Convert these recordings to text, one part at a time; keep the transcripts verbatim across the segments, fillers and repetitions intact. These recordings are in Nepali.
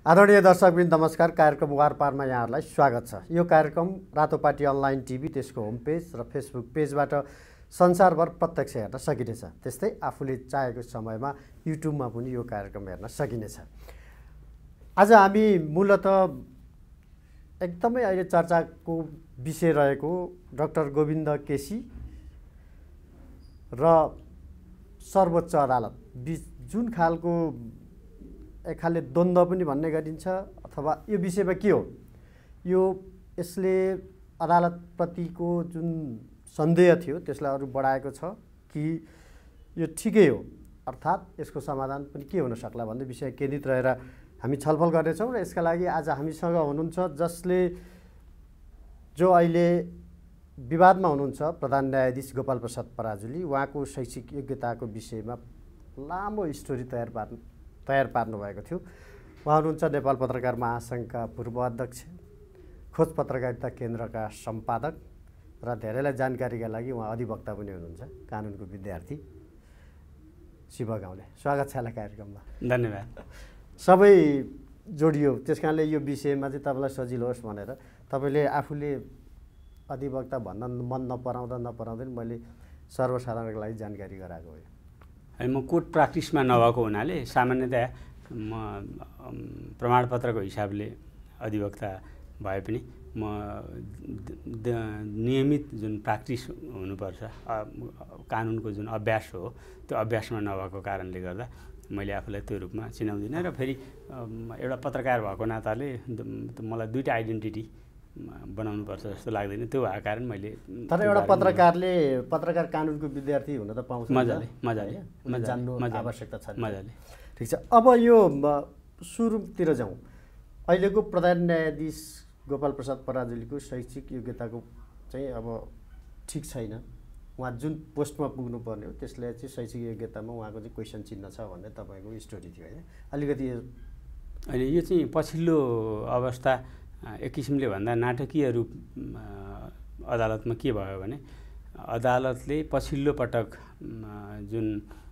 आदरणीय दर्शकवृन्द नमस्कार। कार्यक्रम वारपारमा यहाँहरूलाई स्वागत छ। यो कार्यक्रम रातोपाटी अनलाइन टिभी त्यसको होम पेज र फेसबुक पेजबाट संसारभर प्रत्यक्ष हेर्न सकिनेछ। त्यस्तै आफूले चाहेको समयमा युट्युबमा पनि यो कार्यक्रम हेर्न सकिनेछ। आज हामी मूलत एकदमै अहिले चर्चाको विषय रहेको डाक्टर गोविन्द केसी र सर्वोच्च अदालत बिच जुन खालको एक खालले द्वन्द्व पनि भन्ने गरिन्छ अथवा यो विषयमा के हो, यो यसले अदालतप्रतिको जुन सन्देह थियो त्यसलाई अरू बढाएको छ कि यो ठिकै हो, अर्थात् यसको समाधान पनि के हुन सक्ला भन्ने विषय केन्द्रित रहेर हामी छलफल गर्नेछौँ। र यसका लागि आज हामीसँग हुनुहुन्छ जसले जो अहिले विवादमा हुनुहुन्छ प्रधान न्यायाधीश गोपाल प्रसाद पराजुली। उहाँको शैक्षिक योग्यताको विषयमा लामो स्टोरी तयार पार्नु तयार पार्नु भएको थियो। उहाँ हुनुहुन्छ नेपाल पत्रकार महासङ्घका पूर्व अध्यक्ष, खोज पत्रकारिता केन्द्रका सम्पादक र धेरैलाई जानकारीका लागि उहाँ अधिवक्ता पनि हुनुहुन्छ, कानुनको विद्यार्थी शिव गाउँले। स्वागत छ यहाँलाई कार्यक्रममा। धन्यवाद। सबै जोडियो त्यस कारणले यो विषयमा चाहिँ तपाईँलाई सजिलो होस् भनेर तपाईँले आफूले अधिवक्ता भन्न मन नपराउँदा नपराउँदै मैले सर्वसाधारणको लागि जानकारी गराएको हो। है म कोर्ट प्र्याक्टिसमा नभएको हुनाले सामान्यतया म प्रमाणपत्रको हिसाबले अधिवक्ता भए पनि म नियमित जुन प्र्याक्टिस हुनुपर्छ कानुनको जुन अभ्यास हो त्यो अभ्यासमा नभएको कारणले गर्दा मैले आफूलाई त्यो रूपमा चिनाउँदिनँ। र फेरि एउटा पत्रकार भएको नाताले मलाई दुईवटा आइडेन्टिटी बनाउनुपर्छ जस्तो लाग्दैन। त्यो भएको कारण मैले तर एउटा पत्रकारले पत्रकार कानुनको विद्यार्थी हुन त पाउँछ। मजाले मजाले जान्नु आवश्यकता छ। मजाले ठिक छ। अब यो सुरुतिर जाउँ। अहिलेको प्रधान न्यायाधीश गोपाल प्रसाद पराजुलीको शैक्षिक योग्यताको चाहिँ अब ठिक छैन। उहाँ जुन पोस्टमा पुग्नुपर्ने हो त्यसले चाहिँ शैक्षिक योग्यतामा उहाँको चाहिँ क्वेसन चिन्ह छ भन्ने तपाईँको स्टोरी थियो होइन। अलिकति अहिले यो चाहिँ पछिल्लो अवस्था एक किसिमले भन्दा नाटकीय रूप अदालतमा के भयो भने अदालतले पछिल्लो पटक जुन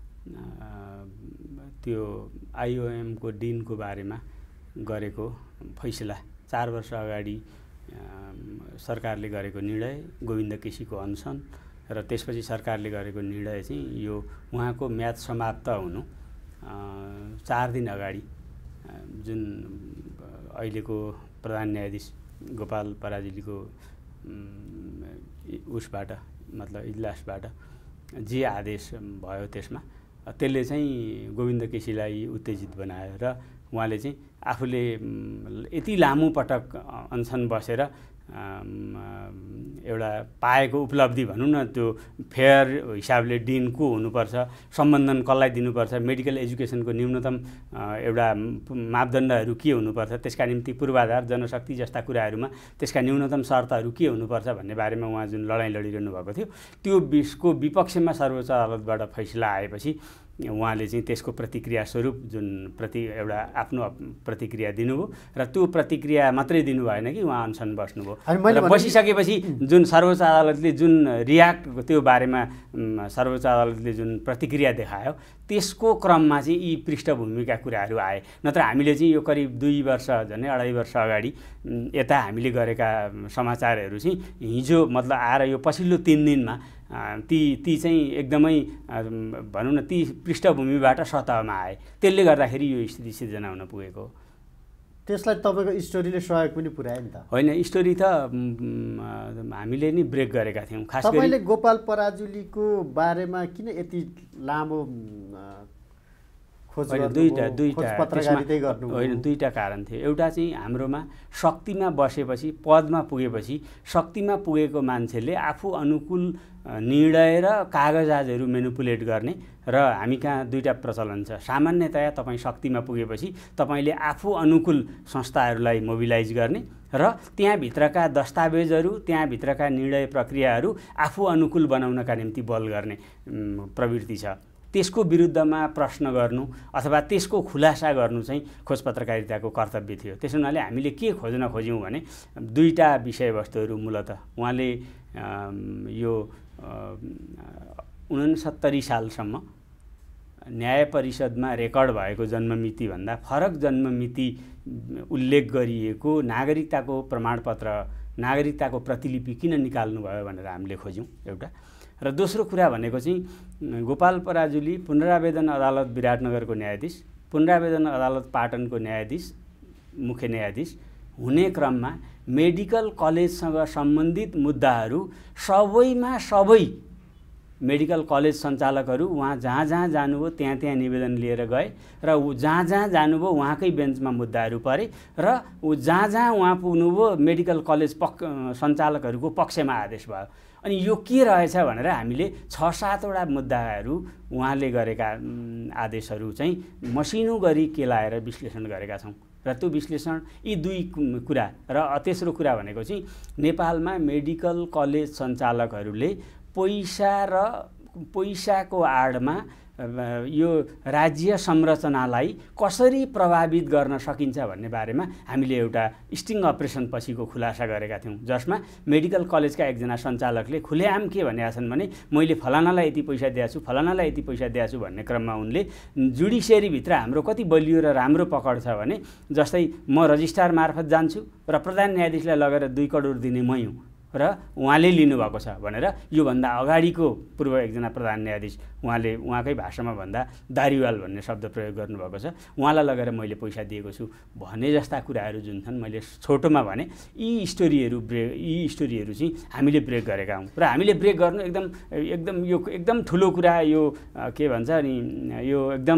त्यो आइओएमको डिनको बारेमा गरेको फैसला चार वर्ष अगाडि सरकारले गरेको निर्णय गोविन्द केसीको अनसन र त्यसपछि सरकारले गरेको निर्णय चाहिँ यो उहाँको म्याद समाप्त हुनु चार दिन अगाडि जुन अहिलेको प्रधान न्यायाधीश गोपाल पराजुलीको उसबाट मतलब इजलासबाट जे आदेश भयो त्यसमा त्यसले चाहिँ गोविन्द केसीलाई उत्तेजित बनायो र उहाँले चाहिँ आफूले यति लामो पटक अनसन बसेर एउटा पाएको उपलब्धि भनौँ न त्यो फेयर हिसाबले डिन को हुनुपर्छ, सम्बन्धन कसलाई दिनुपर्छ, मेडिकल एजुकेसनको न्यूनतम एउटा मापदण्डहरू के हुनुपर्छ, त्यसका निम्ति पूर्वाधार जनशक्ति जस्ता कुराहरूमा त्यसका न्यूनतम शर्तहरू के हुनुपर्छ भन्ने बारेमा उहाँ जुन लडाइँ लडिरहनु भएको थियो त्यो बिचको विपक्षमा सर्वोच्च अदालतबाट फैसला आएपछि उहाँले चाहिँ त्यसको प्रतिक्रिया स्वरूप जुन प्रति एउटा आफ्नो प्रतिक्रिया दिनुभयो र त्यो प्रतिक्रिया मात्रै दिनु भएन कि उहाँ अनसन बस्नुभयो। र बसिसकेपछि जुन सर्वोच्च अदालतले जुन रियाक्ट त्यो बारेमा सर्वोच्च अदालतले जुन प्रतिक्रिया देखायो त्यसको क्रममा चाहिँ यी पृष्ठभूमिका कुराहरू आए। नत्र हामीले चाहिँ यो करिब दुई वर्ष झन्डै अढाई वर्ष अगाडि यता हामीले गरेका समाचारहरू चाहिँ हिजो मतलब आएर यो पछिल्लो तिन दिनमा ती ती चाहिँ एकदमै भनौँ न ती पृष्ठभूमिबाट सतहमा आए। त्यसले गर्दाखेरि यो स्थिति सिर्जना हुन पुगेको। त्यसलाई तपाईँको स्टोरीले सहयोग पनि पुर्यायो नि त होइन? स्टोरी त हामीले नि ब्रेक गरेका थियौँ। खास गरी तपाईँले गोपाल पराजुलीको बारेमा किन यति लामो खोज गर्नु? दुईवटा दुईवटा पत्रकारिता गर्नु होइन, दुईवटा कारण थियो। एउटा चाहिँ हाम्रोमा शक्तिमा बसेपछि पदमा पुगेपछि शक्तिमा पुगेको मान्छेले आफू अनुकूल निर्णय र कागजातहरू मेनिपुलेट गर्ने र हामी कहाँ दुईवटा प्रचलन छ। सामान्यतया तपाईँ शक्तिमा पुगेपछि तपाईँले आफू अनुकूल संस्थाहरूलाई मोबिलाइज गर्ने र त्यहाँभित्रका दस्तावेजहरू त्यहाँभित्रका निर्णय प्रक्रियाहरू आफू अनुकूल बनाउनका निम्ति बल गर्ने प्रवृत्ति छ। त्यसको विरुद्धमा प्रश्न गर्नु अथवा त्यसको खुलासा गर्नु चाहिँ खोज पत्रकारिताको कर्तव्य थियो। त्यसो हुनाले हामीले के खोज्न खोज्यौँ भने दुईवटा विषयवस्तुहरू मूलतः उहाँले यो उनसत्तरी सालसम्म न्याय परिषदमा रेकर्ड भएको जन्ममितिभन्दा फरक जन्ममिति उल्लेख गरिएको नागरिकताको प्रमाणपत्र नागरिकताको प्रतिलिपि किन निकाल्नुभयो भनेर हामीले खोज्यौँ एउटा। र दोस्रो कुरा भनेको चाहिँ गोपाल पराजुली पुनरावेदन अदालत विराटनगरको न्यायाधीश, पुनरावेदन अदालत पाटनको न्यायाधीश, मुख्य न्यायाधीश हुने क्रममा मेडिकल कलेजसँग सम्बन्धित मुद्दाहरू सबैमा सबै मेडिकल कलेज सञ्चालकहरू उहाँ जहाँ जहाँ जानुभयो त्यहाँ त्यहाँ निवेदन लिएर गए र ऊ जहाँ जहाँ जानुभयो उहाँकै बेन्चमा मुद्दाहरू परे र ऊ जहाँ जहाँ उहाँ पुग्नुभयो मेडिकल कलेज पक्ष सञ्चालकहरूको पक्षमा आदेश भयो। अनि यो के रहेछ भनेर हामीले छ सातवटा मुद्दाहरू उहाँले गरेका आदेशहरू चाहिँ मसिनो गरी केलाएर विश्लेषण गरेका छौँ र त्यो विश्लेषण यी दुई कुरा र तेस्रो कुरा भनेको चाहिँ नेपालमा मेडिकल कलेज सञ्चालकहरूले पैसा र पैसाको आडमा यो राज्य संरचनालाई कसरी प्रभावित गर्न सकिन्छ भन्ने बारेमा हामीले एउटा स्टिङ अपरेसन पछिको खुलासा गरेका थियौँ, जसमा मेडिकल कलेजका एकजना सञ्चालकले खुलेआम के भनेका छन् भने मैले फलानालाई यति पैसा दिएको छु फलानालाई यति पैसा दिएको छु भन्ने क्रममा उनले जुडिसियरीभित्र हाम्रो कति बलियो र राम्रो पकड छ भने जस्तै म रजिस्ट्रार मार्फत जान्छु र प्रधान न्यायाधीशलाई लगेर दुई करोड दिने मै हुँ र उहाँले लिनुभएको छ भनेर योभन्दा अगाडिको पूर्व एकजना प्रधान न्यायाधीश उहाँले उहाँकै भाषामा भन्दा दारीवाल भन्ने शब्द प्रयोग गर्नुभएको छ, उहाँलाई लगेर मैले पैसा दिएको छु भने जस्ता कुराहरू जुन छन् मैले छोटोमा भने यी स्टोरीहरू ब्रेक यी स्टोरीहरू चाहिँ हामीले ब्रेक गरेका हौँ र हामीले ब्रेक गर्नु एकदम एकदम यो एकदम ठुलो कुरा, यो के भन्छ नि यो एकदम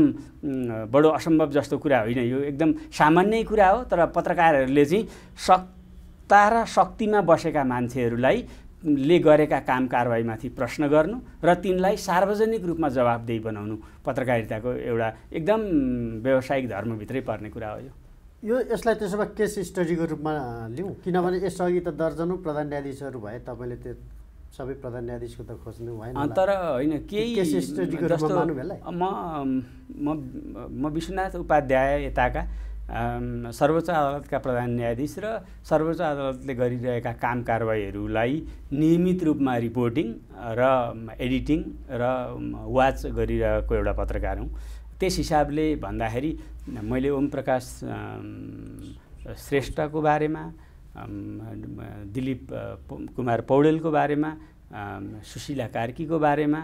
बडो असम्भव जस्तो कुरा होइन, यो एकदम सामान्य कुरा हो। तर पत्रकारहरूले चाहिँ सक तारा शक्तिमा बसेका मान्छेहरूलाई ले गरेका काम कारबाहीमाथि प्रश्न गर्नु र तिनलाई सार्वजनिक रूपमा जवाबदेही बनाउनु पत्रकारिताको एउटा एकदम व्यावसायिक धर्मभित्रै पर्ने कुरा हो। यो यो यसलाई त्यसो भए केस स्टडीको रूपमा लिउँ, किनभने यसअघि त दर्जनौँ प्रधान न्यायाधीशहरू भए, तपाईँले त्यो सबै प्रधान न्यायाधीशको त खोज्नु भएन, तर होइन केही केस स्टडीको रूपमा मान्नु भेला। म म विश्वनाथ उपाध्याय यताका सर्वोच्च अदालतका प्रधान न्यायाधीश र सर्वोच्च अदालतले गरिरहेका काम कारबाहीहरूलाई नियमित रूपमा रिपोर्टिङ र एडिटिङ र वाच गरिरहेको एउटा पत्रकार हुँ। त्यस हिसाबले भन्दाखेरि मैले ओम प्रकाश श्रेष्ठको बारेमा, दिलीप कुमार पौडेलको बारेमा, सुशीला कार्कीको बारेमा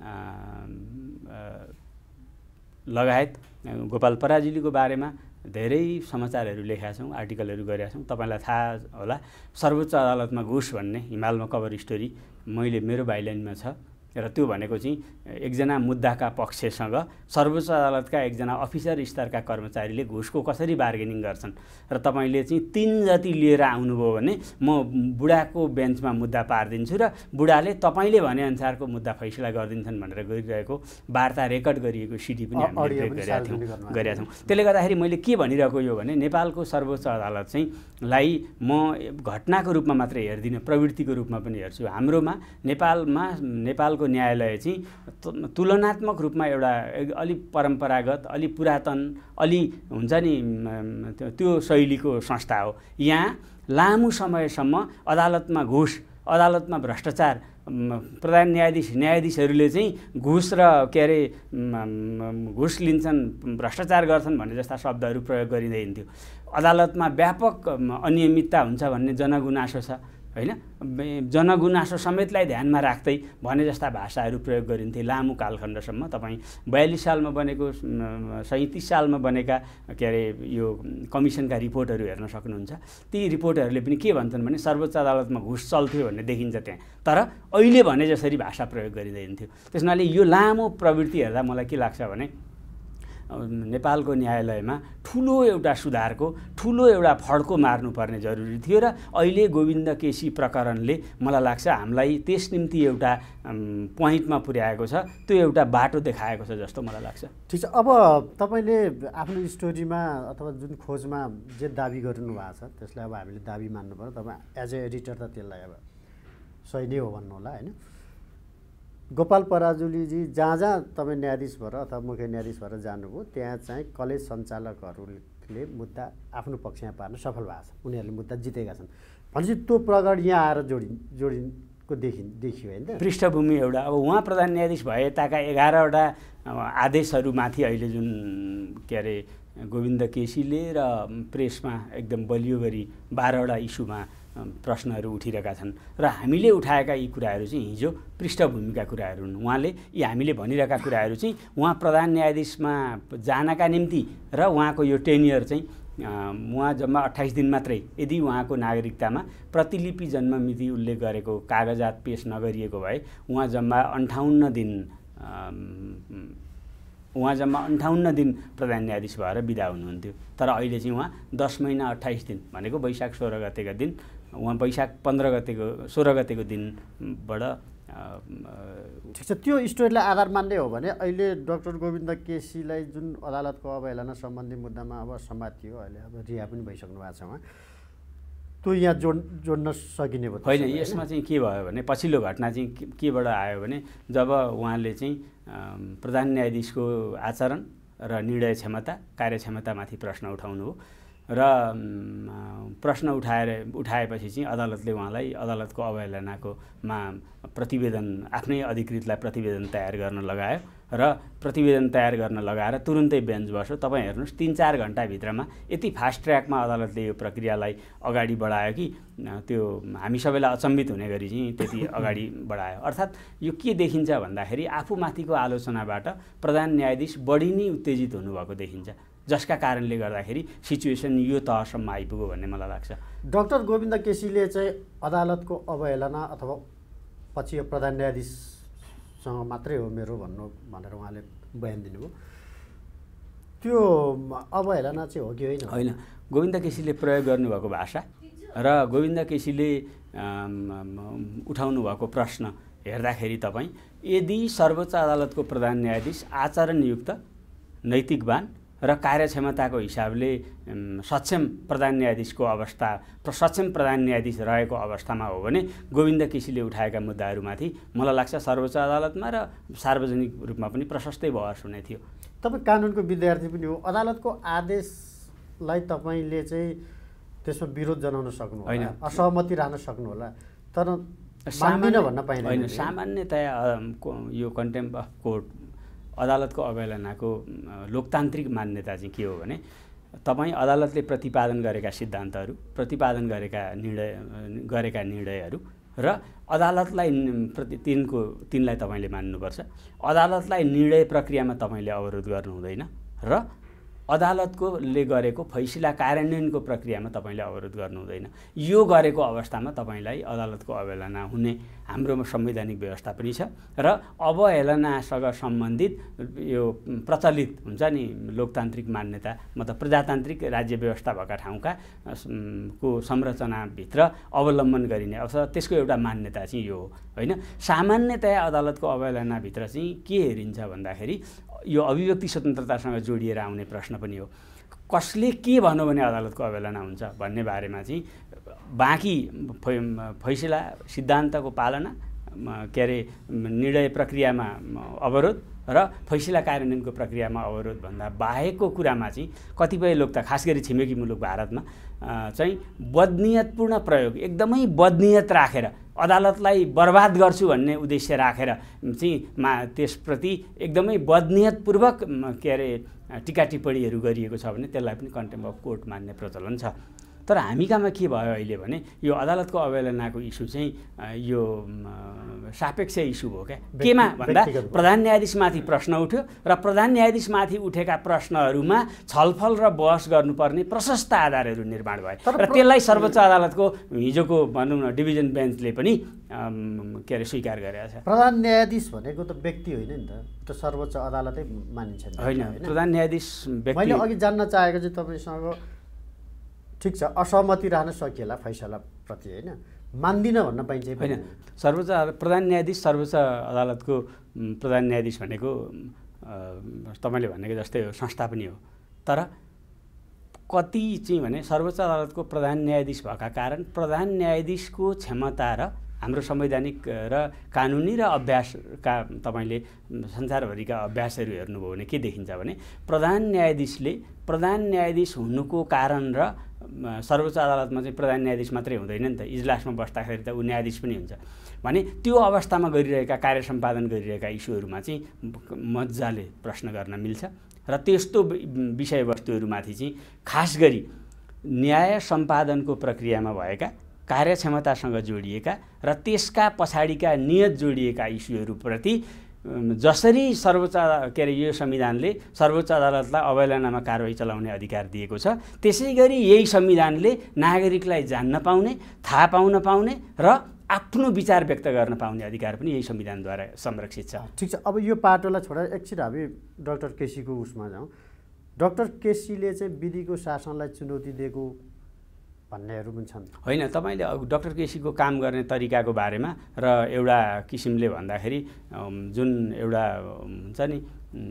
लगायत गोपाल पराजुलीको बारेमा धेरै समाचारहरू लेखेका छौँ, आर्टिकलहरू गरेका छौँ। तपाईँलाई थाहा होला सर्वोच्च अदालतमा घुस भन्ने हिमालमा कभर स्टोरी मैले मेरो बाइलाइनमा छ र त्यो भनेको चाहिँ एकजना मुद्दाका पक्षसँग सर्वोच्च अदालतका एकजना अफिसर स्तरका कर्मचारीले घुसको कसरी बार्गेनिङ गर्छन् र तपाईँले चाहिँ तिन जति लिएर आउनुभयो भने म बुढाको बेन्चमा मुद्दा पारिदिन्छु र बुढाले तपाईँले भनेअनुसारको मुद्दा फैसला गरिदिन्छन् भनेर गरिरहेको वार्ता रेकर्ड गरिएको सिडी पनि हामीले गरेका थियौँ गरेका छौँ। त्यसले गर्दाखेरि मैले के भनिरहेको यो भने नेपालको सर्वोच्च अदालत चाहिँ लाई म घटनाको रूपमा मात्रै हेर्दिनँ, प्रवृत्तिको रूपमा पनि हेर्छु। हाम्रोमा नेपालमा नेपाल न्यायालय चाहिँ तुलनात्मक रूपमा एउटा अलि परम्परागत, अलि पुरातन, अलि हुन्छ नि त्यो शैलीको संस्था हो। यहाँ लामो समयसम्म अदालतमा घुस, अदालतमा भ्रष्टाचार, प्रधान न्यायाधीश न्यायाधीशहरूले चाहिँ घुस र के अरे घुस लिन्छन्, भ्रष्टाचार गर्छन् भन्ने जस्ता शब्दहरू प्रयोग गरिँदै हिँड्थ्यो। अदालतमा व्यापक अनियमितता हुन्छ भन्ने जनगुनासो छ होइन, जनगुनासो समेतलाई ध्यानमा राख्दै भने जस्ता भाषाहरू प्रयोग गरिन्थे लामो कालखण्डसम्म। तपाईँ बयालिस सालमा बनेको सैँतिस सालमा बनेका के अरे यो कमिसनका रिपोर्टहरू हेर्न सक्नुहुन्छ। ती रिपोर्टहरूले पनि के भन्छन् भने सर्वोच्च अदालतमा घुस चल्थ्यो भन्ने देखिन्छ त्यहाँ, तर अहिले भने जसरी भाषा प्रयोग गरिँदै हिँड्थ्यो। त्यस हुनाले यो लामो प्रवृत्ति हेर्दा मलाई के लाग्छ भने नेपालको न्यायालयमा ठुलो एउटा सुधारको ठुलो एउटा फड्को मार्नुपर्ने जरुरी थियो र अहिले गोविन्द केसी प्रकरणले मलाई लाग्छ हामीलाई त्यस निम्ति एउटा पोइन्टमा पुर्याएको छ, त्यो एउटा बाटो देखाएको छ जस्तो मलाई लाग्छ। ठिक छ, अब तपाईँले आफ्नो स्टोरीमा अथवा जुन खोजमा जे दाबी गर्नु भएको छ त्यसलाई अब हामीले दाबी मान्नु पर्यो। तपाईँ एज ए एडिटर त त्यसलाई अब सही नै हो भन्नु होला होइन। गोपाल पराजुलीजी जहाँ जहाँ तपाईँ न्यायाधीश भएर अथवा मुख्य न्यायाधीश भएर जानुभयो त्यहाँ चाहिँ कलेज सञ्चालकहरूले मुद्दा आफ्नो पक्षमा पार्न सफल भएको छ, उनीहरूले मुद्दा जितेका छन् भनेपछि त्यो प्रगड यहाँ आएर जोडि जोडिनको देखि देखियो होइन त। पृष्ठभूमि एउटा अब उहाँ प्रधान न्यायाधीश भए यताका एघारवटा आदेशहरूमाथि अहिले जुन के अरे गोविन्द केसीले र प्रेसमा एकदम बलियो गरी बाह्रवटा इस्युमा प्रश्नहरू उठिरहेका छन् र हामीले उठाएका यी कुराहरू चाहिँ हिजो पृष्ठभूमिका कुराहरू हुन्। उहाँले यी हामीले भनिरहेका कुराहरू चाहिँ उहाँ प्रधान न्यायाधीशमा जानका निम्ति र उहाँको यो टेन्युर चाहिँ उहाँ जम्मा अट्ठाइस दिन मात्रै यदि उहाँको नागरिकतामा प्रतिलिपि जन्ममिति उल्लेख गरेको कागजात पेश नगरिएको भए उहाँ जम्मा अन्ठाउन्न दिन उहाँ जम्मा अन्ठाउन्न दिन प्रधान न्यायाधीश भएर बिदा हुनुहुन्थ्यो। तर अहिले चाहिँ उहाँ दस महिना अट्ठाइस दिन भनेको वैशाख सोह्र गतेका दिन उहाँ वैशाख पन्ध्र गतेको सोह्र गतेको दिनबाट ठिक छ। त्यो स्टोरीलाई आधार मान्ने हो भने अहिले डाक्टर गोविन्द केसीलाई जुन अदालतको अवहेलना सम्बन्धी मुद्दामा अब समातियो, अहिले अब रिहा पनि भइसक्नु भएको छ उहाँ, त्यो यहाँ जोड जोड्न सकिने भयो होइन। यसमा चाहिँ के भयो भने पछिल्लो घटना चाहिँ केबाट आयो भने जब उहाँले चाहिँ प्रधान न्यायाधीशको आचरण र निर्णय क्षमता कार्यक्षमतामाथि प्रश्न उठाउनु हो र प्रश्न उठाएर उठाएपछि चाहिँ अदालतले उहाँलाई अदालतको अवहेलनाकोमा प्रतिवेदन आफ्नै अधिकृतलाई प्रतिवेदन तयार गर्न लगायो र प्रतिवेदन तयार गर्न लगाएर तुरुन्तै बेन्च बस्यो। तपाईँ हेर्नुहोस् तिन चार घन्टाभित्रमा यति फास्ट ट्र्याकमा अदालतले यो प्रक्रियालाई अगाडि बढायो कि त्यो हामी सबैलाई अचम्बित हुने गरी चाहिँ त्यति अगाडि बढायो। अर्थात् यो के देखिन्छ भन्दाखेरि आफूमाथिको आलोचनाबाट प्रधान न्यायाधीश बढी नै उत्तेजित हुनुभएको देखिन्छ, जसका कारणले गर्दाखेरि सिचुएसन यो तहसम्म आइपुग्यो भन्ने मलाई लाग्छ। डाक्टर गोविन्द केसीले चाहिँ अदालतको अवहेलना अथवा पछि यो प्रधान न्यायाधीशसँग मात्रै हो मेरो भन्नु भनेर उहाँले बयान दिनुभयो, त्यो अवहेलना चाहिँ हो कि होइन? होइन, गोविन्द केसीले प्रयोग गर्नुभएको भाषा र गोविन्द केसीले उठाउनु भएको प्रश्न हेर्दाखेरि तपाईँ यदि सर्वोच्च अदालतको प्रधान न्यायाधीश आचरणयुक्त नैतिकवान र कार्यक्षमताको हिसाबले सक्षम प्रधान न्यायाधीशको अवस्था सक्षम प्रधान न्यायाधीश रहेको अवस्थामा हो भने गोविन्द केसीले उठाएका मुद्दाहरूमाथि मलाई लाग्छ सर्वोच्च अदालतमा र सार्वजनिक रूपमा पनि प्रशस्तै बहस हुने थियो। तपाईँ कानुनको विद्यार्थी पनि हो, अदालतको आदेशलाई तपाईँले चाहिँ त्यसमा विरोध जनाउन सक्नु होइन, असहमति रहन सक्नुहोला, तर मान्दिनँ भन्न पाइँदैन। होइन, सामान्यतया यो कन्टेम्प्ट अफ कोर्ट अदालतको अवहेलनाको लोकतान्त्रिक मान्यता चाहिँ के हो भने तपाईँ अदालतले प्रतिपादन गरेका सिद्धान्तहरू प्रतिपादन गरेका निर्णय गरेका निर्णयहरू र अदालतलाई प्रति तिनको तिनलाई तपाईँले मान्नुपर्छ। अदालतलाई निर्णय प्रक्रियामा तपाईँले अवरोध गर्नु हुँदैन र अदालतकोले गरेको फैसला कार्यान्वयनको प्रक्रियामा तपाईँले अवरोध गर्नु हुँदैन। यो गरेको अवस्थामा तपाईँलाई अदालतको अवहेलना हुने हाम्रो संवैधानिक व्यवस्था पनि छ र अवहेलनासँग सम्बन्धित यो प्रचलित हुन्छ नि लोकतान्त्रिक मान्यता मतलब प्रजातान्त्रिक राज्य व्यवस्था भएका ठाउँका को संरचनाभित्र अवलम्बन गरिने अथवा त्यसको एउटा मान्यता चाहिँ यो हो होइन। सामान्यतया अदालतको अवहेलनाभित्र चाहिँ के हेरिन्छ भन्दाखेरि यो अभिव्यक्ति स्वतन्त्रतासँग जोडिएर आउने प्रश्न पनि हो। कसले के भन्यो भने अदालतको अवहेलना हुन्छ भन्ने बारेमा चाहिँ बाँकी फैसला सिद्धान्तको पालना के अरे निर्णय प्रक्रियामा अवरोध र फैसला कार्यान्वयनको प्रक्रियामा अवरोध भन्दा बाहेकको कुरामा चाहिँ कतिपय लोक त खास गरी छिमेकी मुलुक भारतमा चाहिँ बदनियतपूर्ण प्रयोग एकदमै बदनियत राखेर अदालतलाई बर्बाद गर्छु भन्ने उद्देश्य राखेर चाहिँ मा त्यसप्रति एकदमै बदनियतपूर्वक के अरे टिका टिप्पणीहरू गरिएको छ भने त्यसलाई पनि कन्टेम्प्ट अफ कोर्ट मान्ने प्रचलन छ। तर हामी कहाँमा के भयो अहिले भने यो अदालतको अवहेलनाको इस्यु चाहिँ यो सापेक्ष इस्यु हो क्या। केमा भन्दा प्रधान न्यायाधीशमाथि प्रश्न उठ्यो र प्रधान न्यायाधीशमाथि उठेका प्रश्नहरूमा छलफल र बहस गर्नुपर्ने प्रशस्त आधारहरू निर्माण भए र त्यसलाई सर्वोच्च अदालतको हिजोको भनौँ न डिभिजन बेन्चले पनि के अरे स्वीकार गरेको छ। प्रधान न्यायाधीश भनेको त व्यक्ति होइन नि त, त्यो सर्वोच्च अदालतै मानिन्छ होइन। प्रधान न्यायाधीश व्यक्ति मैले अघि जान्न चाहेको चाहिँ तपाईँसँग ठिक छ असहमति रहन सकिएला फैसलाप्रति होइन, मान्दिनँ भन्न पाइन्छ होइन। सर्वोच्च प्रधान न्यायाधीश सर्वोच्च अदालतको प्रधान न्यायाधीश भनेको तपाईँले भनेको जस्तै हो संस्था पनि हो, तर कति चाहिँ भने सर्वोच्च अदालतको प्रधान न्यायाधीश भएका कारण प्रधान न्यायाधीशको क्षमता र हाम्रो संवैधानिक र कानुनी र अभ्यासका तपाईँले संसारभरिका अभ्यासहरू हेर्नुभयो भने के देखिन्छ भने प्रधान न्यायाधीशले प्रधान न्यायाधीश हुनुको कारण र सर्वोच्च अदालतमा चाहिँ प्रधान न्यायाधीश मात्रै हुँदैन नि त, इजलासमा बस्दाखेरि त ऊ न्यायाधीश पनि हुन्छ भने त्यो अवस्थामा गरिरहेका कार्य सम्पादन गरिरहेका इस्युहरूमा चाहिँ मजाले प्रश्न गर्न मिल्छ र त्यस्तो विषयवस्तुहरूमाथि चाहिँ खास गरी न्याय सम्पादनको प्रक्रियामा भएका कार्यक्षमतासँग जोडिएका र त्यसका पछाडिका नियत जोडिएका इस्युहरूप्रति जसरी सर्वोच्च के अरे यो संविधानले सर्वोच्च अदालतलाई अवहेलनामा कारबाही चलाउने अधिकार दिएको छ, त्यसै गरी यही संविधानले नागरिकलाई जान्न पाउने, थाहा पाउन पाउने र आफ्नो विचार व्यक्त गर्न पाउने अधिकार पनि यही संविधानद्वारा संरक्षित छ। ठिक छ, अब यो पाटोलाई छोडेर एकछिन हामी डाक्टर केसीको उसमा जाउँ। डाक्टर केसीले चाहिँ विधिको शासनलाई चुनौती दिएको भन्नेहरू पनि छन्। होइन, तपाईँले डाक्टर केसीको काम गर्ने तरिकाको बारेमा र एउटा किसिमले भन्दाखेरि जुन एउटा हुन्छ नि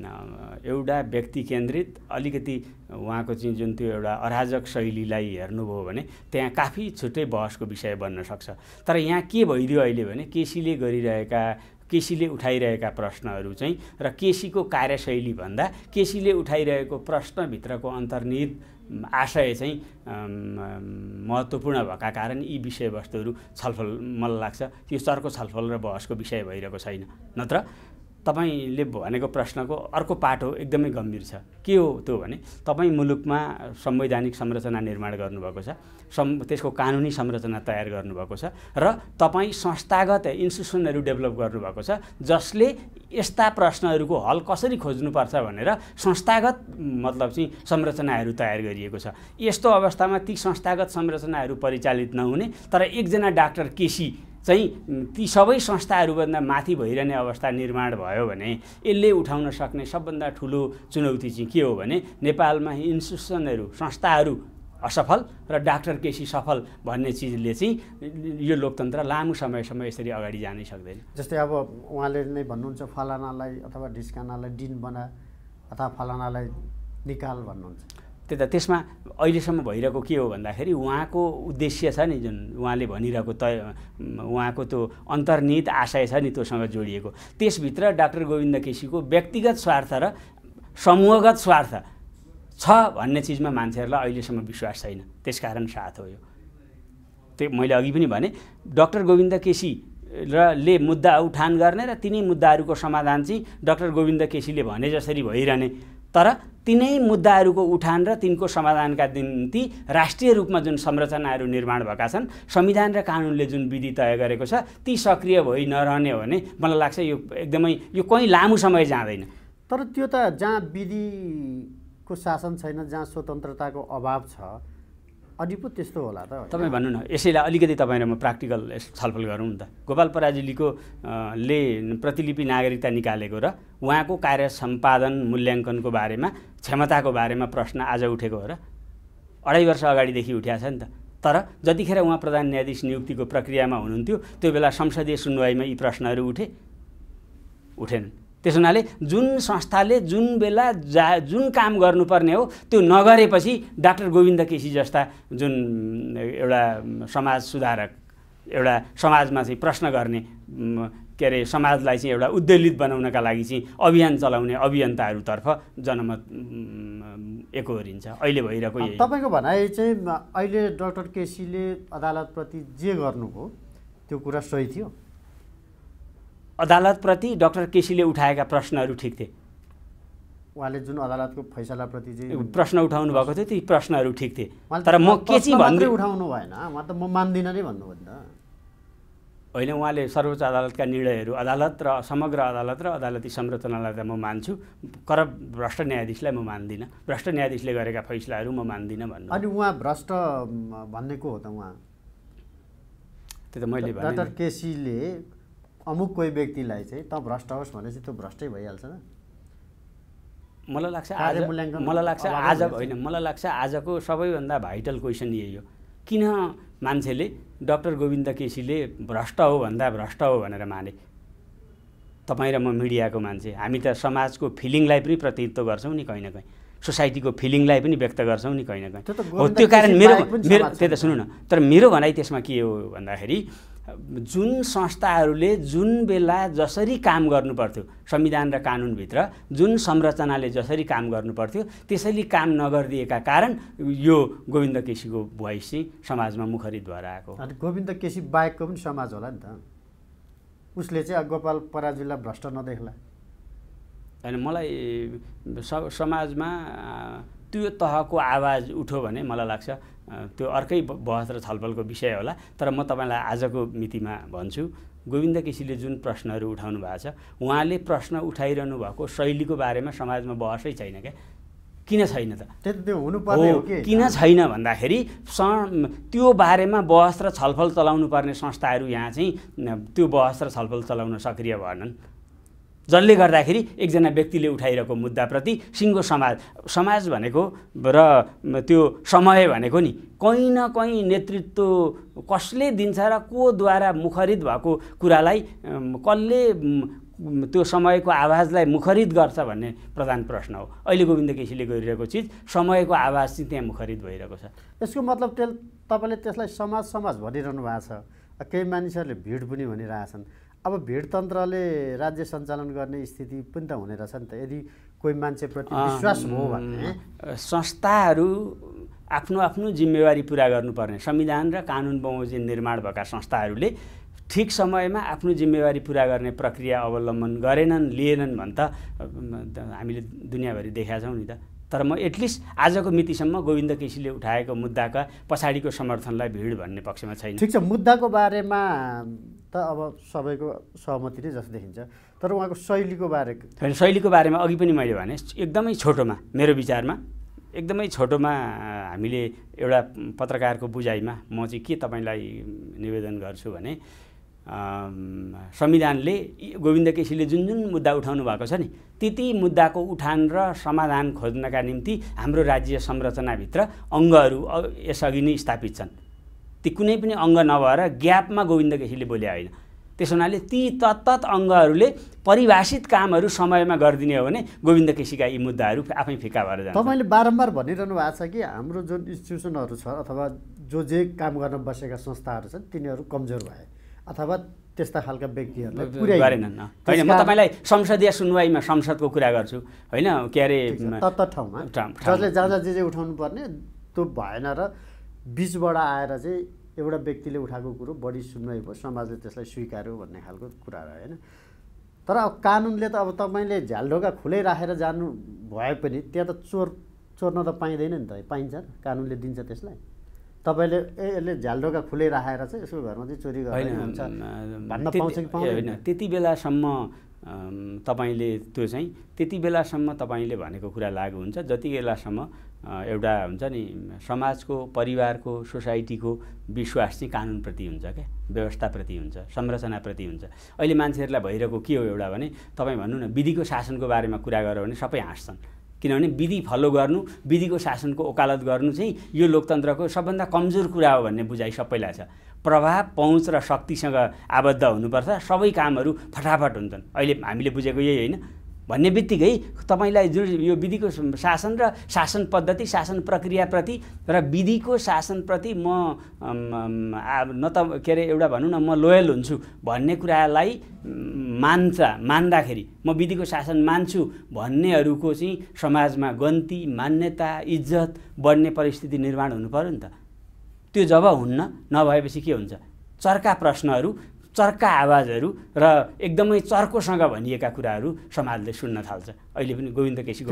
एउटा व्यक्ति केन्द्रित अलिकति उहाँको चाहिँ जुन त्यो एउटा अराजक शैलीलाई हेर्नुभयो भने त्यहाँ काफी छुट्टै बहसको विषय बन्न सक्छ। तर यहाँ के भइदियो अहिले भने केसीले गरिरहेका केसीले उठाइरहेका प्रश्नहरू चाहिँ र केसीको कार्यशैली भन्दा केसीले उठाइरहेको प्रश्नभित्रको अन्तर्निहित आशय चाहिँ महत्त्वपूर्ण भएका कारण यी विषयवस्तुहरू छलफल मलाई लाग्छ त्यो चर्को छलफल र बहसको विषय भइरहेको छैन। नत्र तपाईँले भनेको प्रश्नको अर्को पाटो एकदमै गम्भीर छ। के हो त्यो भने तपाईँ मुलुकमा संवैधानिक संरचना निर्माण गर्नुभएको छ, सं त्यसको कानुनी संरचना तयार गर्नुभएको छ र तपाईँ संस्थागत इन्स्टिट्युसनहरू डेभलप गर्नुभएको छ जसले यस्ता प्रश्नहरूको हल कसरी खोज्नुपर्छ भनेर संस्थागत मतलब चाहिँ संरचनाहरू तयार गरिएको छ। यस्तो अवस्थामा ती संस्थागत संरचनाहरू परिचालित नहुने तर एकजना डाक्टर केसी चाहिँ ती सबै संस्थाहरूभन्दा माथि भइरहने अवस्था निर्माण भयो भने यसले उठाउन सक्ने सबभन्दा ठुलो चुनौती चाहिँ के हो भने नेपालमा इन्स्टिट्युसनहरू संस्थाहरू असफल र डाक्टर केसी सफल भन्ने चिजले चाहिँ यो लोकतन्त्र लामो समयसम्म यसरी अगाडि जानै सक्दैन। जस्तै अब उहाँले नै भन्नुहुन्छ फलानालाई अथवा ढिस्कानालाई डिन बना अथवा फलानालाई निकाल भन्नुहुन्छ। त्यही त त्यसमा अहिलेसम्म भइरहेको के हो भन्दाखेरि उहाँको उद्देश्य छ नि जुन उहाँले भनिरहेको तय उहाँको त्यो अन्तर्निहित आशय छ नि त्योसँग जोडिएको त्यसभित्र डाक्टर गोविन्द केसीको व्यक्तिगत स्वार्थ र समूहगत स्वार्थ छ भन्ने चिजमा मान्छेहरूलाई अहिलेसम्म विश्वास छैन। त्यसकारण साथ हो यो। त्यो मैले अघि पनि भने डाक्टर गोविन्द केसी र ले मुद्दा उठान गर्ने र तिनै मुद्दाहरूको समाधान चाहिँ डाक्टर गोविन्द केसीले भने जसरी भइरहने तर तिनै मुद्दाहरूको उठान र तिनको समाधानका निम्ति राष्ट्रिय रूपमा जुन संरचनाहरू निर्माण भएका छन् संविधान र कानुनले जुन विधि तय गरेको छ ती सक्रिय भइ नरहने हो भने मलाई लाग्छ यो एकदमै यो कहीँ लामो समय जाँदैन। तर त्यो त जहाँ विधिको शासन छैन, जहाँ स्वतन्त्रताको अभाव छ अनि पो त्यस्तो होला त। तपाईँ भन्नु न, यसैलाई अलिकति तपाईँ र म प्र्याक्टिकल छलफल गरौँ न त। गोपाल पराजुलीको ले प्रतिलिपि नागरिकता निकालेको र उहाँको कार्य सम्पादन मूल्याङ्कनको बारेमा क्षमताको बारेमा प्रश्न आज उठेको हो र अढाई वर्ष अगाडिदेखि उठ्या छ नि त। तर जतिखेर उहाँ प्रधान न्यायाधीश नियुक्तिको प्रक्रियामा हुनुहुन्थ्यो त्यो बेला संसदीय सुनवाईमा यी प्रश्नहरू उठे उठेनन्। त्यस हुनाले जुन संस्थाले जुन बेला जा जुन काम गर्नुपर्ने हो त्यो नगरेपछि डाक्टर गोविन्द केसी जस्ता जुन एउटा समाज सुधारक एउटा समाजमा चाहिँ प्रश्न गर्ने के अरे समाजलाई चाहिँ एउटा उद्वेलित बनाउनका लागि चाहिँ अभियान चलाउने अभियन्ताहरूतर्फ जनमत एकोहोरिन्छ। अहिले भइरहेको यही। तपाईँको भनाइ चाहिँ अहिले डाक्टर केसीले अदालतप्रति जे गर्नुभयो त्यो कुरा सही थियो? अदालतप्रति डाक्टर केसीले उठाएका प्रश्नहरू ठिक थिए। उहाँले जुन अदालतको फैसलाप्रति चाहिँ प्रश्न उठाउनु भएको थियो ती प्रश्नहरू ठिक थिए। तर म के चाहिँ भन्दै उठाउनु भएन, म त म मान्दिनँ नै भन्नुभयो नि त। होइन, उहाँले सर्वोच्च अदालतका निर्णयहरू अदालत र समग्र अदालत र अदालती संरचनालाई त म मान्छु, तर भ्रष्ट न्यायाधीशलाई म मान्दिनँ। भ्रष्ट न्यायाधीशले गरेका फैसलाहरू म मान्दिनँ भन्नु। अनि उहाँ भ्रष्ट भन्ने को हो त? उहाँ त्यो त मैले भने डाक्टर केसीले अमुक कोही व्यक्तिलाई चाहिँ त भ्रष्ट होस् भनेपछि त्यो भ्रष्टै भइहाल्छ न। मलाई लाग्छ आज मलाई लाग्छ आज होइन मलाई लाग्छ आजको सबैभन्दा भाइटल क्वेसन यही हो, किन मान्छेले डाक्टर गोविन्द केसीले भ्रष्ट हो भन्दा भ्रष्ट हो भनेर माने? तपाईँ र म मिडियाको मान्छे, हामी त समाजको फिलिङलाई पनि प्रतिनिधित्व गर्छौँ नि कहीँ न कहीँ, सोसाइटीको फिलिङलाई पनि व्यक्त गर्छौँ नि कहीँ न कहीँ। हो त्यो कारण मेरो मेरो त्यही त सुन्नु न, तर मेरो भनाइ त्यसमा के हो भन्दाखेरि जुन संस्थाहरूले जुन बेला जसरी काम गर्नुपर्थ्यो संविधान र कानुनभित्र जुन संरचनाले जसरी काम गर्नुपर्थ्यो त्यसैले काम नगरिदिएका कारण यो गोविन्द केसीको भोइस चाहिँ समाजमा मुखरित भएर आएको। अनि गोविन्द केसी बाहेकको पनि समाज होला नि त, उसले चाहिँ गोपाल पराजुलीलाई भ्रष्ट नदेख्ला। होइन, मलाई समाजमा त्यो तहको आवाज उठ्यो भने मलाई लाग्छ त्यो अर्कै बहस र छलफलको विषय होला। तर म तपाईँलाई आजको मितिमा भन्छु, गोविन्द केसीले जुन प्रश्नहरू उठाउनु भएको छ, उहाँले प्रश्न उठाइरहनु भएको शैलीको बारेमा समाजमा बहसै छैन क्या। किन छैन त? त्यो हुनुपर्ने हो कि किन छैन भन्दाखेरि त्यो बारेमा बहस र छलफल चलाउनु पर्ने संस्थाहरू यहाँ चाहिँ त्यो बहस र छलफल चलाउन सक्रिय भएनन्, जसले गर्दाखेरि एकजना व्यक्तिले उठाइरहेको मुद्दाप्रति सिङ्गो समाज समाज भनेको र त्यो समय भनेको नि कहीँ न कहीँ नेतृत्व कसले दिन्छ र कोद्वारा मुखरित भएको कुरालाई कसले त्यो समयको आवाजलाई मुखरित गर्छ भन्ने प्रधान प्रश्न हो। अहिले गोविन्द केसीले गरिरहेको चिज समयको आवाज चाहिँ त्यहाँ मुखरित भइरहेको छ। यसको मतलब तेल तपाईँले त्यसलाई समाज समाज भनिरहनु भएको छ, केही मानिसहरूले भिड पनि भनिरहेछन्। अब भिडतन्त्रले राज्य सञ्चालन गर्ने स्थिति पनि त हुने रहेछ नि त, यदि कोही मान्छेप्रति विश्वास हो भने। संस्थाहरू आफ्नो आफ्नो जिम्मेवारी पुरा गर्नुपर्ने, संविधान र कानुन बमोजिम निर्माण भएका संस्थाहरूले ठिक समयमा आफ्नो जिम्मेवारी पुरा गर्ने प्रक्रिया अवलम्बन गरेनन्, लिएनन् भन् त हामीले दुनियाँभरि देखाएको छौँ नि त। तर म एटलिस्ट आजको मितिसम्म गोविन्द केसीले उठाएको मुद्दाका पछाडिको समर्थनलाई भिड भन्ने पक्षमा छैन। ठिक छ, मुद्दाको बारेमा त अब सबैको सहमति नै जस्तो देखिन्छ, तर उहाँको शैलीको बारे होइन, शैलीको बारेमा अघि पनि मैले भने एकदमै छोटोमा, मेरो विचारमा एकदमै छोटोमा हामीले एउटा पत्रकारको बुझाइमा म चाहिँ के तपाईँलाई निवेदन गर्छु भने संविधानले गोविन्द केसीले जुन जुन मुद्दा उठाउनु भएको छ नि त्यति मुद्दाको उठान र समाधान खोज्नका निम्ति हाम्रो राज्य संरचनाभित्र अङ्गहरू यसअघि नै स्थापित छन्। ती कुनै पनि अङ्ग नभएर ग्यापमा गोविन्द केसीले बोले होइन। त्यस हुनाले ती तत्तत अङ्गहरूले परिभाषित कामहरू समयमा गरिदिने हो भने गोविन्द केसीका यी मुद्दाहरू आफै फिक्का भएर जान्छ। तपाईँले बारम्बार भनिरहनु भएको छ कि हाम्रो जुन इन्स्टिट्युसनहरू छ अथवा जो जे काम गर्न बसेका संस्थाहरू छन् तिनीहरू कमजोर भए अथवा त्यस्ता खालका व्यक्तिहरूलाई गरेनन्। होइन, म तपाईँलाई संसदीय सुनवाईमा संसदको कुरा गर्छु होइन, के अरे तत्त ठाउँमा जसले जहाँ जहाँ जे जे उठाउनु पर्ने त्यो भएन र बिचबाट आएर चाहिँ एउटा व्यक्तिले उठाएको कुरो बढी सुनवाई भयो, समाजले त्यसलाई स्वीकार्यो भन्ने खालको कुरा हो होइन। तर अब कानुनले त अब तपाईँले झ्यालढोका खुलै राखेर जानु भए पनि त्यहाँ त चोर चोर्न त पाइँदैन नि त, पाइन्छ कानुनले दिन्छ त्यसलाई। तपाईँले ए यसले झ्यालढोका खुलै राखेर चाहिँ यसको घरमा चाहिँ चोरी गर्ने हुन्छ भन्न पाउँछ कि पाउँदैन? त्यति बेलासम्म तपाईँले त्यो चाहिँ त्यति बेलासम्म तपाईँले भनेको कुरा लागु हुन्छ जति बेलासम्म एउटा हुन्छ नि समाजको, परिवारको, सोसाइटीको विश्वास चाहिँ कानुनप्रति हुन्छ क्या, व्यवस्थाप्रति हुन्छ, संरचनाप्रति हुन्छ। अहिले मान्छेहरूलाई भइरहेको के हो एउटा भने तपाईँ भन्नु न विधिको शासनको बारेमा कुरा गर्यो भने सबै हाँस्छन्, किनभने विधि फलो गर्नु, विधिको शासनको ओकालत गर्नु चाहिँ यो लोकतन्त्रको सबभन्दा कमजोर कुरा हो भन्ने बुझाइ सबैलाई छ। प्रभाव, पहुँच र शक्तिसँग आबद्ध हुनुपर्छ, सबै कामहरू फटाफट हुन्छन्। अहिले हामीले बुझेको यही होइन भन्ने बित्तिकै तपाईँलाई जुन यो विधिको शासन र शासन पद्धति, शासन प्रक्रियाप्रति र विधिको शासनप्रति म न त के अरे एउटा भनौँ न म लोयल हुन्छु भन्ने कुरालाई मान्छ मान्दाखेरि म विधिको शासन मान्छु भन्नेहरूको चाहिँ समाजमा गन्ती, मान्यता, इज्जत बढ्ने परिस्थिति निर्माण हुनु पर्यो नि त। त्यो जब हुन्न, नभएपछि के हुन्छ? चर्का प्रश्नहरू, चर्का आवाजहरू र एकदमै चर्कोसँग भनिएका कुराहरू समाजले सुन्न थाल्छ। अहिले पनि गोविन्द केसीको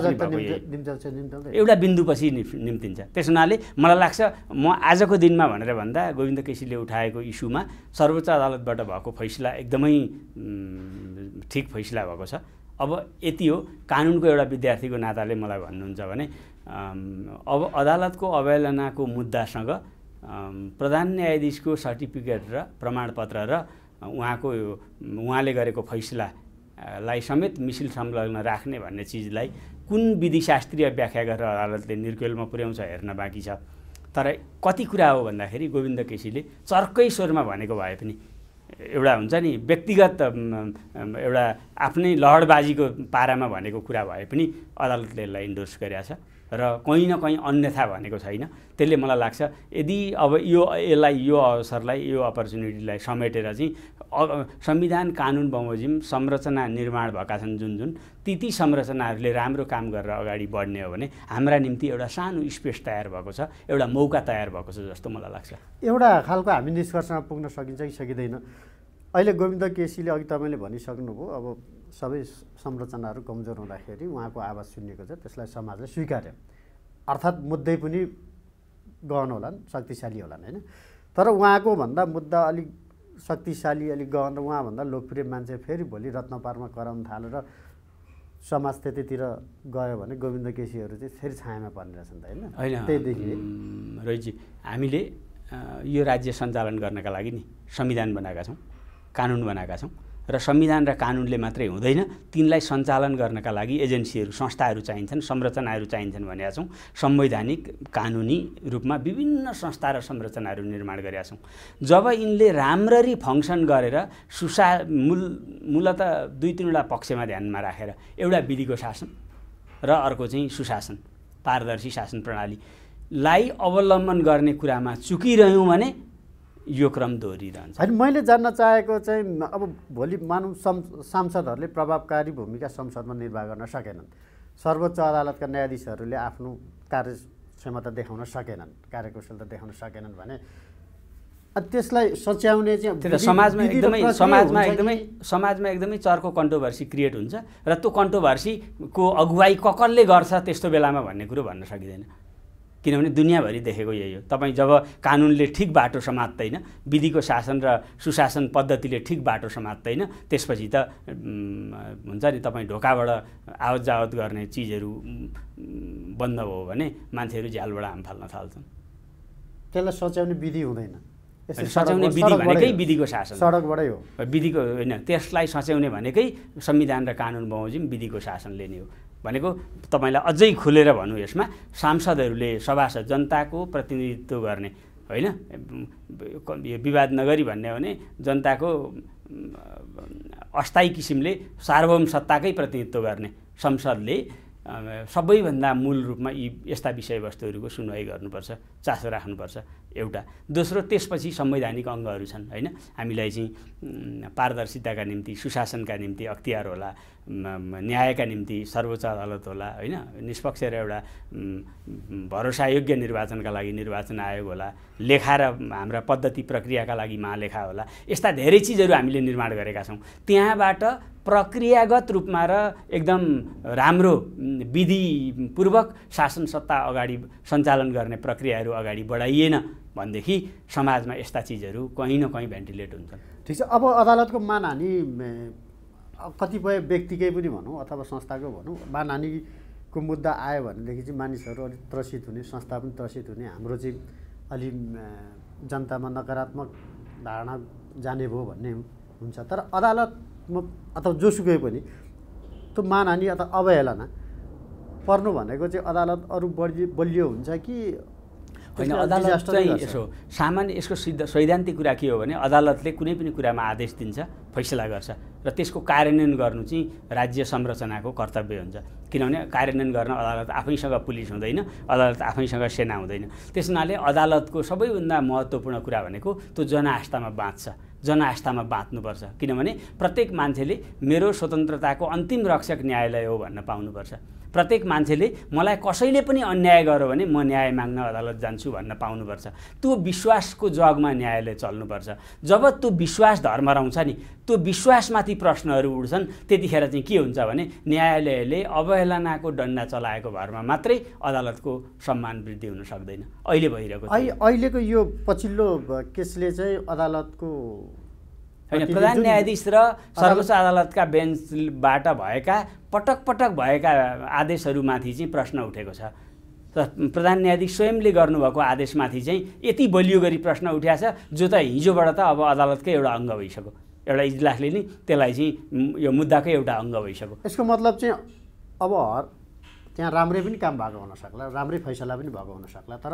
एउटा बिन्दुपछि निम्तिन्छ। त्यस हुनाले मलाई लाग्छ म आजको दिनमा भनेर भन्दा गोविन्द केसीले उठाएको इस्युमा सर्वोच्च अदालतबाट भएको फैसला एकदमै ठिक फैसला भएको छ। अब यति हो, कानुनको एउटा विद्यार्थीको नाताले मलाई भन्नुहुन्छ भने अब अदालतको अवहेलनाको मुद्दासँग प्रधान न्यायाधीशको सर्टिफिकेट र प्रमाणपत्र र उहाँको उहाँले गरेको फैसलालाई समेत मिसिल संलग्न राख्ने भन्ने चिजलाई कुन विधिशास्त्रीय व्याख्या गरेर अदालतले निर्केलमा पुर्याउँछ हेर्न बाँकी छ। तर कति कुरा हो भन्दाखेरि गोविन्द केसीले चर्कै स्वरमा भनेको भए पनि एउटा हुन्छ नि व्यक्तिगत एउटा आफ्नै लहरबाजीको पारामा भनेको कुरा भए पनि अदालतले यसलाई इन्डोर्स गरेको छ र कहीँ न कहीँ अन्यथा भनेको छैन। त्यसले मलाई लाग्छ यदि अब यो यसलाई यो अवसरलाई यो अपर्च्युनिटीलाई समेटेर चाहिँ संविधान कानुन बमोजिम संरचना निर्माण भएका छन् जुन जुन ती ती संरचनाहरूले राम्रो काम गरेर अगाडि बढ्ने हो भने हाम्रा निम्ति एउटा सानो स्पेस तयार भएको छ, एउटा मौका तयार भएको छ जस्तो मलाई लाग्छ। एउटा खालको हामी निष्कर्षमा पुग्न सकिन्छ कि सकिँदैन? अहिले गोविन्द केसीले अघि तपाईँले भनिसक्नुभयो, अब सबै संरचनाहरू कमजोर हुँदाखेरि उहाँको आवाज सुनिएको छ, त्यसलाई समाजले स्वीकार्यो। अर्थात् मुद्दै पनि गहन होलान्, शक्तिशाली होलान् होइन। तर उहाँको भन्दा मुद्दा अलिक शक्तिशाली, अलिक गहन र उहाँभन्दा लोकप्रिय मान्छे फेरि भोलि रत्नपारमा कराउन थालेर समाज त्यतैतिर गयो भने गोविन्द केसीहरू चाहिँ फेरि छायामा पर्ने रहेछन् त होइन? होइन त्यहीदेखि रोहितजी, हामीले यो राज्य सञ्चालन गर्नका लागि नि संविधान बनाएका छौँ, कानुन बनाएका छौँ र संविधान र कानुनले मात्रै हुँदैन, तिनलाई सञ्चालन गर्नका लागि एजेन्सीहरू, संस्थाहरू चाहिन्छन्, संरचनाहरू चाहिन्छन् भनेका छौँ। संवैधानिक कानुनी रूपमा विभिन्न संस्था र संरचनाहरू निर्माण गरेका छौँ। जब यिनले राम्ररी फङ्सन गरेर सुशा मूल मूलत दुई तिनवटा पक्षमा ध्यानमा राखेर एउटा विधिको शासन र अर्को चाहिँ सुशासन, पारदर्शी शासन प्रणालीलाई अवलम्बन गर्ने कुरामा चुकिरह्यौँ भने यो क्रम दोहोरिरहन्छ। होइन, मैले जान्न चाहेको चाहिँ अब भोलि मानौँ सं सांसदहरूले प्रभावकारी भूमिका संसदमा निर्वाह गर्न सकेनन्, सर्वोच्च अदालतका न्यायाधीशहरूले आफ्नो कार्यक्षमता देखाउन सकेनन्, कार्यकुशलता देखाउन सकेनन् भने त्यसलाई सच्याउने चाहिँ त्यो समाजमा एकदमै समाजमा एकदमै समाजमा एकदमै चर्को कन्ट्रोभर्सी क्रिएट हुन्छ र त्यो कन्ट्रोभर्सीको अगुवाई कसले गर्छ त्यस्तो बेलामा भन्ने कुरो भन्न सकिँदैन। किनभने दुनियाँभरि देखेको यही हो। तपाईँ जब कानुनले ठिक बाटो समात्दैन, विधिको शासन र सुशासन पद्धतिले ठिक बाटो समात्दैन, त्यसपछि त हुन्छ नि तपाईँ ढोकाबाट आवत जावत गर्ने चिजहरू बन्द भयो भने मान्छेहरू झ्यालबाट हाम फाल्न थाल्छन्। त्यसलाई सच्याउने विधि हुँदैन। सच्याउने विधि भनेकै विधिको शासन, सडकबाटै हो विधिको होइन। त्यसलाई सच्याउने भनेकै संविधान र कानुन बमोजिम विधिको शासनले नै हो भनेको। तपाईँलाई अझै खुलेर भनौँ, यसमा सांसदहरूले सभासद जनताको प्रतिनिधित्व गर्ने होइन, यो विवाद नगरी भन्ने हो भने जनताको अस्थायी किसिमले सार्वभौम सत्ताकै प्रतिनिधित्व गर्ने संसदले सबैभन्दा मूल रूपमा यी यस्ता विषयवस्तुहरूको सुनवाई गर्नुपर्छ, चासो राख्नुपर्छ एउटा। दोस्रो, त्यसपछि संवैधानिक अङ्गहरू छन् होइन। हामीलाई चाहिँ पारदर्शिताका निम्ति, सुशासनका निम्ति अख्तियार होला, न्यायका निम्ति सर्वोच्च अदालत होला होइन, निष्पक्ष र एउटा भरोसायोग्य निर्वाचनका लागि निर्वाचन आयोग होला, लेखा र हाम्रा पद्धति प्रक्रियाका लागि महालेखा होला। यस्ता धेरै चिजहरू हामीले निर्माण गरेका छौँ। त्यहाँबाट प्रक्रियागत रूपमा र एकदम राम्रो विधिपूर्वक शासन सत्ता अगाडि सञ्चालन गर्ने प्रक्रियाहरू अगाडि बढाइएन भनेदेखि समाजमा यस्ता चिजहरू कहीँ न कहीँ भेन्टिलेट हुन्छन्। ठिक छ। अब अदालतको मानहानि कतिपय व्यक्तिकै पनि भनौँ अथवा संस्थाको भनौँ, मानहानिको मुद्दा आयो भनेदेखि चाहिँ मानिसहरू अलिक त्रसित हुने, संस्था पनि त्रसित हुने, हाम्रो चाहिँ अलि जनतामा नकारात्मक धारणा जाने भयो भन्ने हुन्छ। तर अदालतमा अथवा जोसुकै पनि त्यो मानहानि अथवा अवहेलना पर्नु भनेको चाहिँ अदालत अरू बढी बलियो हुन्छ कि होइन? अदालत चाहिँ यसो सामान्य यसको सिद्ध सैद्धान्तिक कुरा के हो भने अदालतले कुनै पनि कुरामा आदेश दिन्छ, फैसला गर्छ र त्यसको कार्यान्वयन गर्नु चाहिँ राज्य संरचनाको कर्तव्य हुन्छ। किनभने कार्यान्वयन गर्न अदालत आफैसँग पुलिस हुँदैन, अदालत आफैसँग सेना हुँदैन। त्यस हुनाले अदालतको सबैभन्दा महत्त्वपूर्ण कुरा भनेको त्यो जनआस्थामा बाँच्छ, जनआस्थामा बाँच्नुपर्छ। किनभने प्रत्येक मान्छेले मेरो स्वतन्त्रताको अन्तिम रक्षक न्यायालय हो भन्न पाउनुपर्छ। प्रत्येक मान्छेले मलाई कसैले पनि अन्याय गर्यो भने म न्याय माग्न अदालत जान्छु भन्न पाउनुपर्छ। त्यो विश्वासको जगमा न्यायालय चल्नुपर्छ। जब त्यो विश्वास धर्मराउँछ नि, त्यो विश्वासमाथि प्रश्नहरू उठ्छन्, त्यतिखेर चाहिँ के हुन्छ भने न्यायालयले अवहेलनाको डन्डा चलाएको भरमा मात्रै अदालतको सम्मान वृद्धि हुन सक्दैन। अहिले भइरहेको अहिलेको यो पछिल्लो केसले चाहिँ अदालतको होइन, प्रधान न्यायाधीश र सर्वोच्च अदालतका बेन्चबाट भएका पटक पटक भएका आदेशहरूमाथि चाहिँ प्रश्न उठेको छ। प्रधान न्यायाधीश स्वयंले गर्नुभएको आदेशमाथि चाहिँ यति बलियो गरी प्रश्न उठ्या छ, जो त हिजोबाट त अब अदालतकै एउटा अङ्ग भइसक्यो, एउटा इजलासले नि त्यसलाई चाहिँ यो मुद्दाकै एउटा अङ्ग भइसक्यो। यसको मतलब चाहिँ अब त्यहाँ राम्रै पनि काम भएको हुनसक्ला, राम्रै फैसला पनि भएको हुनसक्ला, तर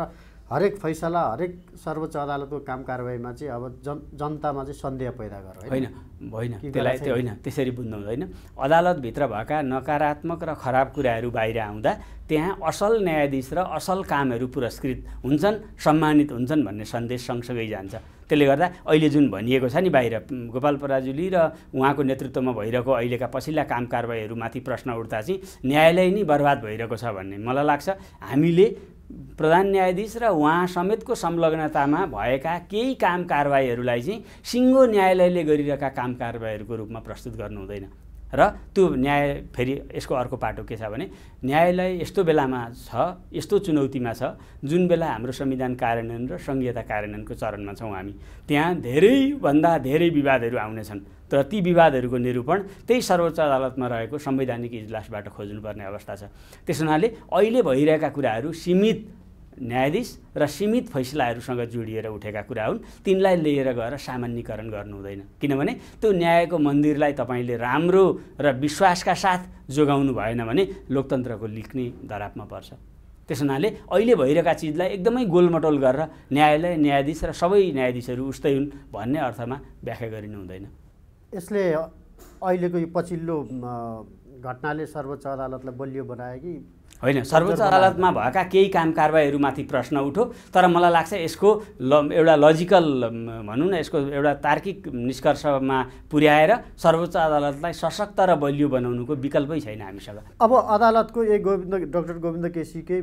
हरेक फैसला हरेक सर्वोच्च अदालतको काम कारबाहीमा चाहिँ अब जन जनतामा चाहिँ सन्देह पैदा गर होइन होइन त्यसलाई त्यो होइन त्यसरी बुझ्नु हुँदैन। अदालतभित्र भएका नकारात्मक र खराब कुराहरू बाहिर आउँदा त्यहाँ असल न्यायाधीश र असल कामहरू पुरस्कृत हुन्छन्, सम्मानित हुन्छन् भन्ने सन्देश सँगसँगै जान्छ। त्यसले गर्दा अहिले जुन भनिएको छ नि बाहिर गोपाल पराजुली र उहाँको नेतृत्वमा भइरहेको अहिलेका पछिल्ला काम कारबाहीहरूमाथि प्रश्न उठ्दा चाहिँ न्यायालय नै बर्बाद भइरहेको छ भन्ने मलाई लाग्छ हामीले प्रधान न्यायाधीश र उहाँ समेतको संलग्नतामा भएका केही काम कारबाहीहरूलाई चाहिँ सिङ्गो न्यायालयले गरिरहेका काम कारबाहीहरूको रूपमा प्रस्तुत गर्नु हुँदैन। र त्यो न्याय फेरि यसको अर्को पाटो के छ भने न्यायालय यस्तो बेलामा छ, यस्तो चुनौतीमा छ जुन बेला हाम्रो संविधान कार्यान्वयन र संघीयता कार्यान्वयनको चरणमा छौँ हामी। त्यहाँ धेरैभन्दा धेरै विवादहरू आउनेछन्, तर ती विवादहरूको निरूपण त्यही सर्वोच्च अदालतमा रहेको संवैधानिक इजलासबाट खोज्नुपर्ने अवस्था छ। त्यस हुनाले अहिले भइरहेका कुराहरू सीमित न्यायाधीश र सीमित फैसलाहरूसँग जोडिएर उठेका कुरा हुन्, तिनलाई लिएर गएर सामान्यीकरण गर्नु हुँदैन। किनभने त्यो न्यायको मन्दिरलाई तपाईँले राम्रो र विश्वासका साथ जोगाउनु भएन भने लोकतन्त्रको लिक्ने दरापमा पर्छ। त्यस हुनाले अहिले भइरहेका चिजलाई एकदमै गोलमटोल गरेर न्यायालय, न्यायाधीश र सबै न्यायाधीशहरू उस्तै हुन् भन्ने अर्थमा व्याख्या गरिनु हुँदैन। यसले अहिलेको यो पछिल्लो घटनाले सर्वोच्च अदालतलाई बलियो बनायो कि होइन? सर्वोच्च अदालतमा भएका केही काम कारबाहीहरूमाथि प्रश्न उठो, तर मलाई लाग्छ यसको ल एउटा लजिकल भनौँ न, यसको एउटा तार्किक निष्कर्षमा पुर्याएर सर्वोच्च अदालतलाई सशक्त र बलियो बनाउनुको विकल्पै छैन हामीसँग। अब अदालतको एक गोविन्द डाक्टर गोविन्द केसीकै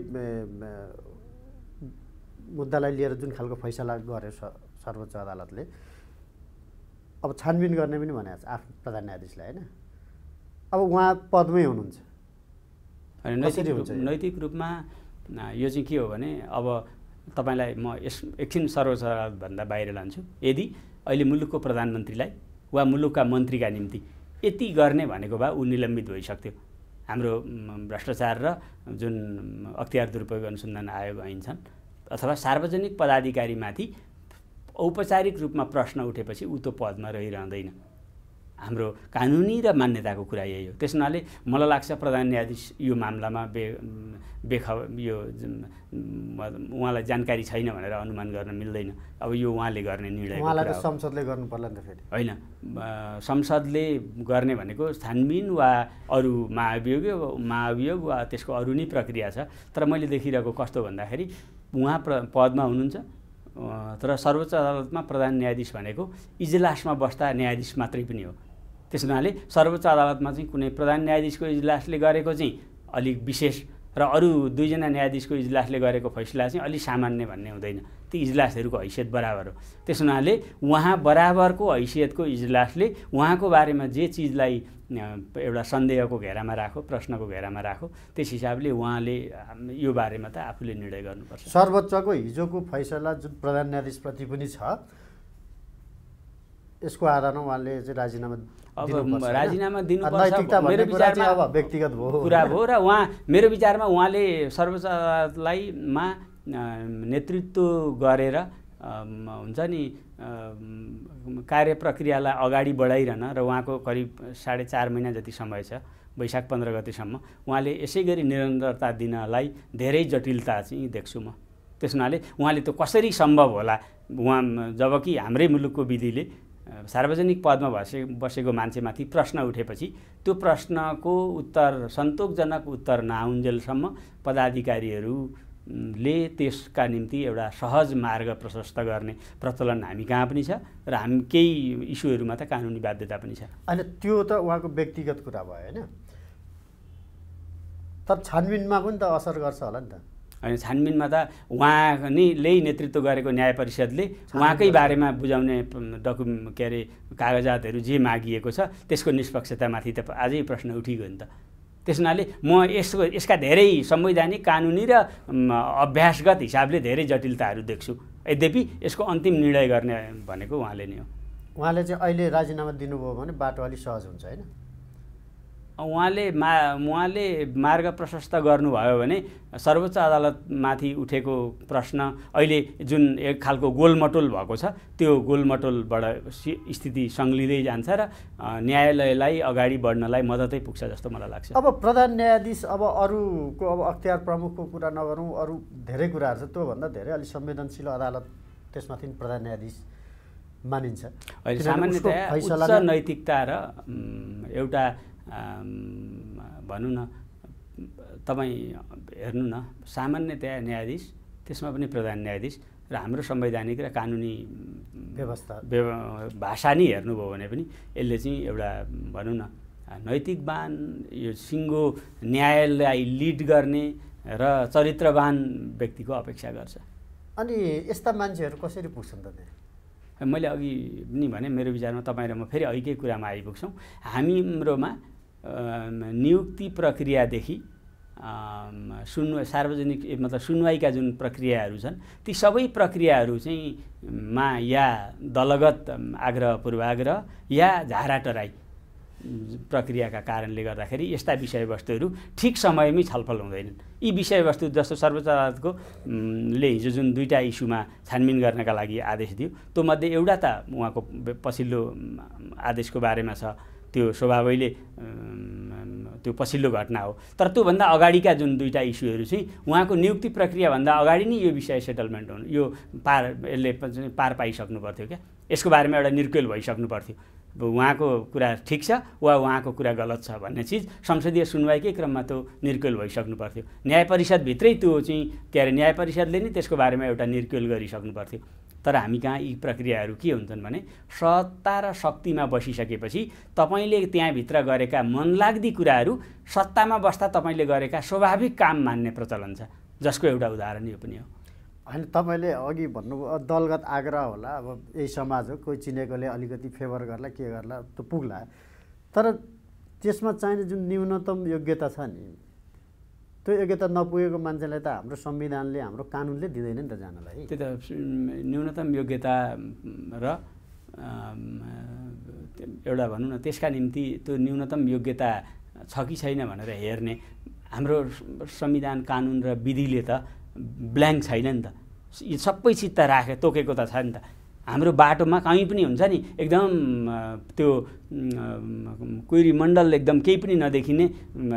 मुद्दालाई लिएर जुन खालको फैसला गर्यो सर्वोच्च अदालतले, अब छानबिन गर्ने पनि भनेको छ आफ्नो प्रधान न्यायाधीशलाई, होइन? अब उहाँ पदमै हुनुहुन्छ, नैतिक नैतिक रूपमा यो चाहिँ के हो भने अब तपाईँलाई म यस एकछिन सर्वोच्च अदालतभन्दा बाहिर लान्छु। यदि अहिले मुलुकको प्रधानमन्त्रीलाई वा मुलुकका मन्त्रीका निम्ति यति गर्ने भनेको भए ऊ निलम्बित भइसक्थ्यो। हाम्रो भ्रष्टाचार र जुन अख्तियार दुरुपयोग अनुसन्धान आयोग ऐन छन् अथवा सार्वजनिक पदाधिकारीमाथि औपचारिक रूपमा प्रश्न उठेपछि ऊ त्यो पदमा रहिरहँदैन। हाम्रो कानुनी र मान्यताको कुरा यही हो। त्यस हुनाले मलाई लाग्छ प्रधान न्यायाधीश यो मामलामा बे बेख यो उहाँलाई जानकारी छैन भनेर अनुमान गर्न मिल्दैन। अब यो उहाँले गर्ने निर्णय उहाँलाई त संसदले गर्नु पर्ला नि त फेरि, होइन? संसदले गर्ने भनेको छानबिन वा अरू महाभियोग महाभियोग वा त्यसको अरू नै प्रक्रिया छ। तर मैले देखिरहेको कस्तो भन्दाखेरि उहाँ प्र पदमा हुनुहुन्छ, तर सर्वोच्च अदालतमा प्रधान न्यायाधीश भनेको इजलासमा बस्दा न्यायाधीश मात्रै पनि हो। त्यस हुनाले सर्वोच्च अदालतमा चाहिँ कुनै प्रधान न्यायाधीशको इजलासले गरेको चाहिँ अलिक विशेष र अरू दुईजना न्यायाधीशको इजलासले गरेको फैसला चाहिँ अलिक सामान्य भन्ने हुँदैन। ती इजलासहरूको हैसियत बराबर हो। त्यस हुनाले उहाँ बराबरको हैसियतको इजलासले उहाँको बारेमा जे चिजलाई एउटा सन्देहको घेरामा राखो, प्रश्नको घेरामा राखो, त्यस हिसाबले उहाँले यो बारेमा त आफूले निर्णय गर्नुपर्छ। सर्वोच्चको हिजोको फैसला जुन प्रधान न्यायाधीशप्रति पनि छ, यसको आधारमा उहाँले चाहिँ राजीनामा अब राजीनामा दिनुपर्छ मेरो विचारमा अब व्यक्तिगत भयो कुरा भयो र उहाँ मेरो विचारमा उहाँले सर्वोच्च अदालतलाईमा नेतृत्व गरेर हुन्छ नि कार्य प्रक्रियालाई अगाडि बढाइरहन र उहाँको करिब साढे चार महिना जति समय छ, वैशाख पन्ध्र गतेसम्म उहाँले यसै गरी निरन्तरता दिनलाई धेरै जटिलता चाहिँ देख्छु म। त्यस हुनाले उहाँले त्यो कसरी सम्भव होला, उहाँ जबकि हाम्रै मुलुकको विधिले सार्वजनिक पदमा बसे बसेको मान्छेमाथि प्रश्न उठेपछि त्यो प्रश्नको उत्तर सन्तोषजनक उत्तर नआउन्जेलसम्म पदाधिकारीहरूले त्यसका निम्ति एउटा सहज मार्ग प्रशस्त गर्ने प्रचलन हामी कहाँ पनि छ र हामी केही इस्युहरूमा त कानुनी बाध्यता पनि छ। अहिले त्यो त उहाँको व्यक्तिगत कुरा भयो, होइन? तर छानबिनमा पनि त असर गर्छ होला नि त। होइन, छानबिनमा त उहाँ नै नेतृत्व गरेको न्याय परिषदले उहाँकै बारेमा बुझाउने डकु के अरे कागजातहरू जे मागिएको छ त्यसको निष्पक्षतामाथि त अझै प्रश्न उठिगयो नि त। त्यस हुनाले म यसको यसका धेरै संवैधानिक कानुनी र अभ्यासगत हिसाबले धेरै जटिलताहरू देख्छु। यद्यपि यसको अन्तिम निर्णय गर्ने भनेको उहाँले नै हो। उहाँले चाहिँ अहिले राजीनामा दिनुभयो भने बाटो अलिक सहज हुन्छ, होइन? उहाँले मा उहाँले मार्ग प्रशस्त गर्नुभयो भने सर्वोच्च अदालतमाथि उठेको प्रश्न अहिले जुन एक खालको गोलमटोल भएको छ त्यो गोलमटोलबाट स्थिति सङ्लिँदै जान्छ र न्यायालयलाई अगाडि बढ्नलाई मद्दतै पुग्छ जस्तो मलाई लाग्छ। अब प्रधान न्यायाधीश अब अरूको अब अख्तियार प्रमुखको कुरा नगरौँ, अरू धेरै कुराहरू छ, त्योभन्दा धेरै अलिक संवेदनशील अदालत त्यसमाथि प्रधान न्यायाधीश मानिन्छ। अहिले सामान्यतया उच्च नैतिकता र एउटा भनौँ न तपाईँ हेर्नु न सामान्यतया न्यायाधीश त्यसमा पनि प्रधान न्यायाधीश र हाम्रो संवैधानिक र कानुनी व्यवस्था भाषा नै हेर्नुभयो भने पनि यसले चाहिँ एउटा भनौँ न नैतिकवान यो सिङ्गो न्यायलाई लिड गर्ने र चरित्रवान व्यक्तिको अपेक्षा गर्छ। अनि यस्ता मान्छेहरू कसरी पुग्छन् त त्यहाँ? मैले अघि नि भने मेरो विचारमा तपाईँ र म फेरि अघिकै कुरामा आइपुग्छौँ। हामीम्रोमा नियुक्ति प्रक्रियादेखि सुनवाई सार्वजनिक मतलब सुनवाईका जुन प्रक्रियाहरू छन् ती सबै प्रक्रियाहरू चाहिँ मा या दलगत आग्रह पूर्वाग्रह या झाराटराई प्रक्रियाका कारणले गर्दाखेरि यस्ता विषयवस्तुहरू ठिक समयमै छलफल हुँदैनन्। यी विषयवस्तु जस्तो सर्वोच्च अदालतको ले हिजो जुन दुईवटा इस्युमा छानबिन गर्नका लागि आदेश दियो त्यो मध्ये एउटा त उहाँको पछिल्लो आदेशको बारेमा छ, त्यो स्वभावैले त्यो पछिल्लो घटना हो। तर त्योभन्दा अगाडिका जुन दुईवटा इस्युहरू चाहिँ उहाँको नियुक्ति प्रक्रियाभन्दा अगाडि नै यो विषय सेटलमेन्ट हुनु यो पार यसले पार पाइसक्नु पर्थ्यो क्या, यसको बारेमा एउटा निर्केल भइसक्नु पर्थ्यो। उहाँको कुरा ठिक छ वा उहाँको कुरा गलत छ भन्ने चिज संसदीय सुनवाईकै क्रममा त्यो निर्केल भइसक्नु पर्थ्यो। न्याय परिषदभित्रै त्यो चाहिँ के अरे न्याय परिषदले नै त्यसको बारेमा एउटा निर्केल गरिसक्नु पर्थ्यो। तर हामी कहाँ यी प्रक्रियाहरू के हुन्छन् भने सत्ता र शक्तिमा बसिसकेपछि तपाईँले त्यहाँभित्र गरेका मनलाग्दी कुराहरू सत्तामा बस्दा तपाईँले गरेका स्वाभाविक काम मान्ने प्रचलन छ, जसको एउटा उदाहरण यो पनि हो। होइन तपाईँले अघि भन्नुभयो दलगत आग्रह होला, अब यही समाज हो, कोही चिनेकोले अलिकति फेभर गर्ला के गर्ला त्यो पुग्ला, तर त्यसमा चाहिने जुन न्यूनतम योग्यता छ नि त्यो योग्यता नपुगेको मान्छेलाई त हाम्रो संविधानले हाम्रो कानुनले दिँदैन नि त जानलाई। त्यो त न्यूनतम योग्यता र एउटा भनौँ न त्यसका निम्ति त्यो न्यूनतम योग्यता छ कि छैन भनेर हेर्ने हाम्रो संविधान कानुन र विधिले त ब्ल्याङ्क छैन नि त, यो सबै चिज त राखे तोकेको त छ नि त। हाम्रो बाटोमा कहीँ पनि हुन्छ नि एकदम त्यो कुइरी मण्डल एकदम केही पनि नदेखिने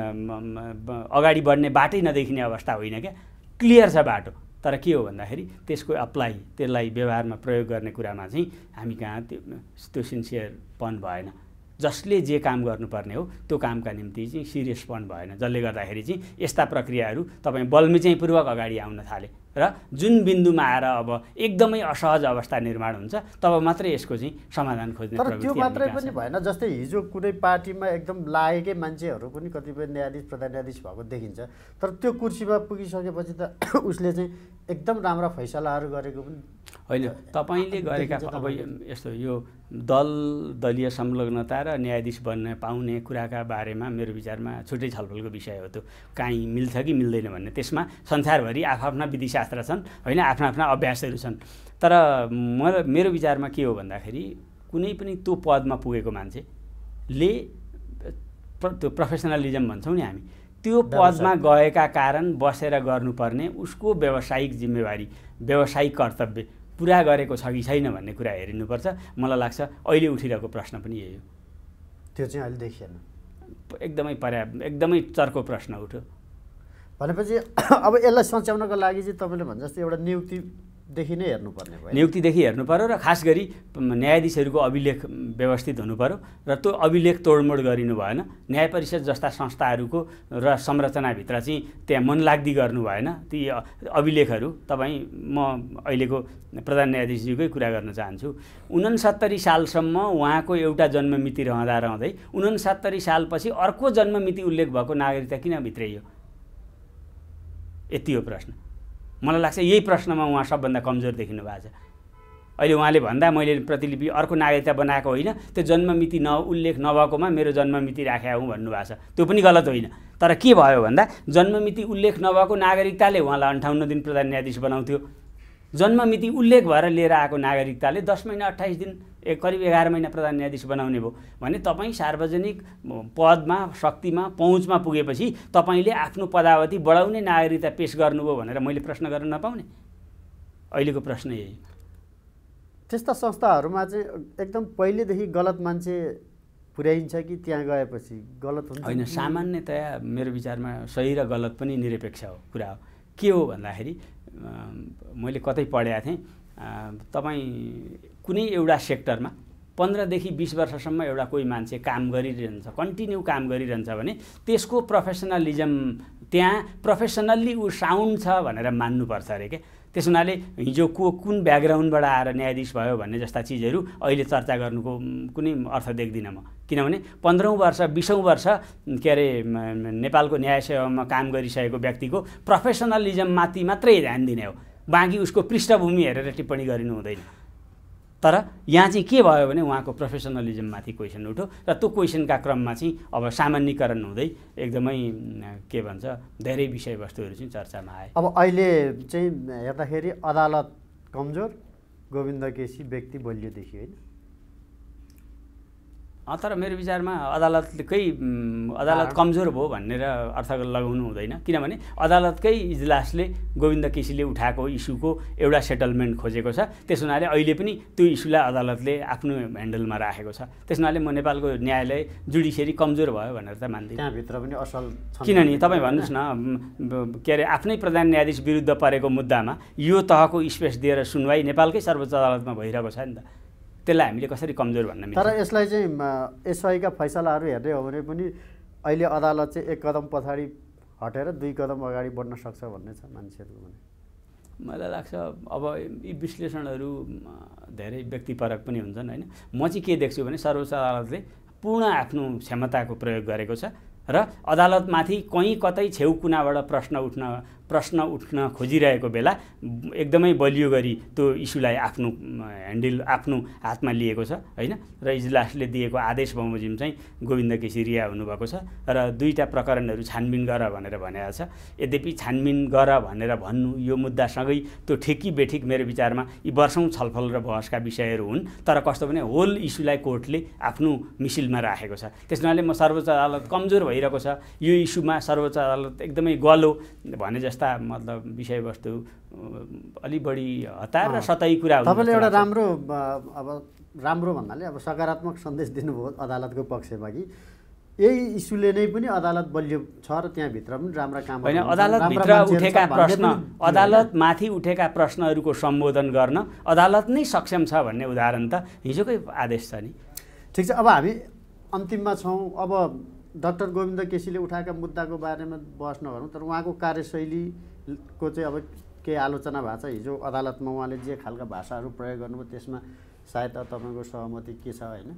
अगाडि बढ्ने बाटै नदेखिने अवस्था होइन क्या, क्लियर छ बाटो। तर के हो भन्दाखेरि त्यसको अप्लाई त्यसलाई व्यवहारमा प्रयोग गर्ने कुरामा चाहिँ हामी कहाँ त्यो त्यो सिन्सियरपन भएन। जसले जे काम गर्नुपर्ने हो त्यो कामका निम्ति चाहिँ सिरियसपन भएन, जसले गर्दाखेरि चाहिँ यस्ता प्रक्रियाहरू तपाईँ बल्मी चाहिँ पूर्वक अगाडि आउन थाले र जुन बिन्दुमा आएर अब एकदमै असहज अवस्था निर्माण हुन्छ तब मात्रै यसको चाहिँ समाधान खोज्ने प्रवृत्ति। तर त्यो मात्रै पनि भएन, जस्तै हिजो कुनै पार्टीमा एकदम लागेकै मान्छेहरू पनि कतिपय न्यायाधीश प्रधान न्यायाधीश भएको देखिन्छ, तर त्यो कुर्सीमा पुगिसकेपछि त उसले चाहिँ एकदम राम्रा फैसलाहरू गरेको पनि होइन। तपाईँले गरेका अब यस्तो यो दल दलीय संलग्नता र न्यायाधीश बन्न पाउने कुराका बारेमा मेरो विचारमा छुट्टै छलफलको विषय हो। त्यो काहीँ मिल्छ कि मिल्दैन भन्ने त्यसमा संसारभरि आफ्ना विधिशास्त्र छन् होइन, आफ्ना आफ्ना अभ्यासहरू छन्। तर म मेरो विचारमा के हो भन्दाखेरि कुनै पनि त्यो पदमा पुगेको मान्छेले त्यो प्रोफेसनलिजम भन्छौँ नि हामी, त्यो पदमा गएका कारण बसेर गर्नुपर्ने उसको व्यावसायिक जिम्मेवारी व्यावसायिक कर्तव्य पुरा गरेको छ कि छैन भन्ने कुरा हेरिनुपर्छ। मलाई लाग्छ अहिले उठिरहेको प्रश्न पनि यही हो। त्यो चाहिँ अहिले देखिएन, एकदमै पर्याप्त एकदमै चर्को प्रश्न उठ्यो भनेपछि अब यसलाई सच्याउनको लागि चाहिँ तपाईँले भने जस्तो एउटा नियुक्तिदेखि नै हेर्नुपर्ने भयो, नियुक्तिदेखि हेर्नु पर्यो र खास गरी न्यायाधीशहरूको अभिलेख व्यवस्थित हुनु पर्यो र त्यो अभिलेख तोडमोड गरिनु भएन। न्याय परिषद जस्ता संस्थाहरूको र संरचनाभित्र चाहिँ त्यहाँ मनलाग्दी गर्नु भएन। ती अभिलेखहरू तपाईँ म अहिलेको प्रधान न्यायाधीशज्यूकै कुरा गर्न चाहन्छु। उनसत्तरी सालसम्म उहाँको एउटा जन्ममिति रहँदा रहँदै उनसत्तरी सालपछि अर्को जन्ममिति उल्लेख भएको नागरिकता किन भित्रियो? यति हो प्रश्न। मलाई लाग्छ यही प्रश्नमा उहाँ सबभन्दा कमजोर देखिनु भएको छ। अहिले उहाँले भन्दा मैले प्रतिलिपि अर्को नागरिकता बनाएको होइन, त्यो जन्ममिति न उल्लेख नभएकोमा मेरो जन्ममिति राखेको हुँ भन्नुभएको छ, त्यो पनि गलत होइन। तर के भयो भन्दा जन्ममिति उल्लेख नभएको नागरिकताले उहाँलाई अन्ठाउन्न दिन प्रधान न्यायाधीश बनाउँथ्यो, जन्ममिति उल्लेख भएर लिएर आएको नागरिकताले दस महिना अट्ठाइस दिन एक करिब एघार महिना प्रधान न्यायाधीश बनाउने भयो भने तपाईँ सार्वजनिक पदमा शक्तिमा पहुँचमा पुगेपछि तपाईँले आफ्नो पदावधि बढाउने नागरिकता पेश गर्नुभयो भनेर मैले प्रश्न गर्न नपाउने? अहिलेको प्रश्न यही। त्यस्ता संस्थाहरूमा चाहिँ एकदम पहिलेदेखि गलत मान्छे पुर्याइन्छ कि त्यहाँ गएपछि गलत हुन्छ? होइन, सामान्यतया मेरो विचारमा सही र गलत पनि निरपेक्ष हो कुरा हो। के हो भन्दाखेरि मैले कतै पढेको थिएँ, तपाईँ कुनै एउटा सेक्टरमा पन्ध्रदेखि बिस वर्षसम्म एउटा कोही मान्छे काम गरिरहन्छ, कन्टिन्यू काम गरिरहन्छ भने त्यसको प्रोफेसनलिजम त्यहाँ प्रोफेसनल्ली ऊ साउन्ड छ भनेर मान्नुपर्छ अरे के। त्यस हुनाले हिजो को कुन ब्याकग्राउन्डबाट आएर न्यायाधीश भयो भन्ने जस्ता चिजहरू अहिले चर्चा गर्नुको कुनै अर्थ देख्दिनँ म। किनभने पन्ध्रौँ वर्ष बिसौँ वर्ष के अरे नेपालको न्याय सेवामा काम गरिसकेको व्यक्तिको प्रोफेसनलिजममाथि मात्रै ध्यान दिने हो, बाँकी उसको पृष्ठभूमि हेरेर टिप्पणी गरिनु हुँदैन। तर यहाँ चाहिँ के भयो भने उहाँको प्रोफेसनलिजममाथि क्वेसन उठ्यो र त्यो क्वेसनका क्रममा चाहिँ अब सामान्यीकरण हुँदै एकदमै के भन्छ धेरै विषयवस्तुहरू चाहिँ चर्चामा आए। अब अहिले चाहिँ हेर्दाखेरि अदालत कमजोर, गोविन्द केसी व्यक्ति बलियो देखियो होइन? तर मेरो विचारमा अदालतकै अदालत कमजोर भयो भनेर अर्थ लगाउनु हुँदैन। किनभने अदालतकै इजलासले गोविन्द केसीले उठाएको इस्युको एउटा सेटलमेन्ट खोजेको छ। त्यस हुनाले अहिले पनि त्यो इस्युलाई अदालतले आफ्नो ह्यान्डलमा राखेको छ। त्यस हुनाले म नेपालको न्यायालय जुडिसियरी कमजोर भयो भनेर त मान्दिनँ। त्यहाँभित्र पनि असल किनभने तपाईँ भन्नुहोस् न, के अरे आफ्नै प्रधान न्यायाधीश विरुद्ध परेको मुद्दामा यो तहको स्पेस दिएर सुनवाई नेपालकै सर्वोच्च अदालतमा भइरहेको छ नि त। त्यसलाई हामीले कसरी कमजोर भन्न मिल्छ? तर यसलाई चाहिँ एसआईका फैसलाहरू हेर्दै हो भने पनि अहिले अदालत चाहिँ एक कदम पछाडि हटेर दुई कदम अगाडि बढ्न सक्छ भन्ने छ मान्छेहरूको भने। मलाई लाग्छ अब यी विश्लेषणहरू धेरै व्यक्तिपरक पनि हुन्छन् होइन। म चाहिँ के देख्छु भने सर्वोच्च अदालतले पूर्ण आफ्नो क्षमताको प्रयोग गरेको छ र अदालतमाथि कहीँ कतै छेउ कुनाबाट प्रश्न उठ्न प्रश्न उठ्न खोजिरहेको बेला एकदमै बलियो गरी त्यो इस्युलाई आफ्नो ह्यान्डल आफ्नो हातमा लिएको छ होइन। र इजलासले दिएको आदेश बमोजिम चाहिँ गोविन्द केसी रिहा हुनुभएको छ र दुईवटा प्रकरणहरू छानबिन गर भनेर भनेको छ। यद्यपि छानबिन गर भनेर भन्नु यो मुद्दासँगै त्यो ठेकी बेठिक मेरो विचारमा यी वर्षौँ छलफल र बहसका विषयहरू हुन्। तर कस्तो भने होल इस्युलाई कोर्टले आफ्नो मिसिलमा राखेको छ। त्यस हुनाले म सर्वोच्च अदालत कमजोर भइरहेको छ, यो इस्युमा सर्वोच्च अदालत एकदमै गलो भने जस्ता मतलब विषयवस्तु अलि बढी हतार र सतही कुरा हुन्छ। तपाईँले एउटा राम्रो अब राम्रो भन्नाले अब सकारात्मक सन्देश दिनुभयो अदालतको पक्षमा कि यही इस्युले नै पनि अदालत बलियो छ र त्यहाँभित्र पनि राम्रा काम होइन। अदालतभित्र उठेका प्रश्न अदालतमाथि उठेका प्रश्नहरूको सम्बोधन गर्न अदालत नै सक्षम छ भन्ने उदाहरण त हिजोकै आदेश छ नि। ठिक छ, अब हामी अन्तिममा छौँ। अब डाक्टर गोविन्द केसीले उठाएका मुद्दाको बारेमा बहस नगरौँ, तर उहाँको कार्यशैलीको चाहिँ अब केही आलोचना भएको छ। हिजो अदालतमा उहाँले जे खालका भाषाहरू प्रयोग गर्नुभयो त्यसमा सायद तपाईँको सहमति के छ होइन?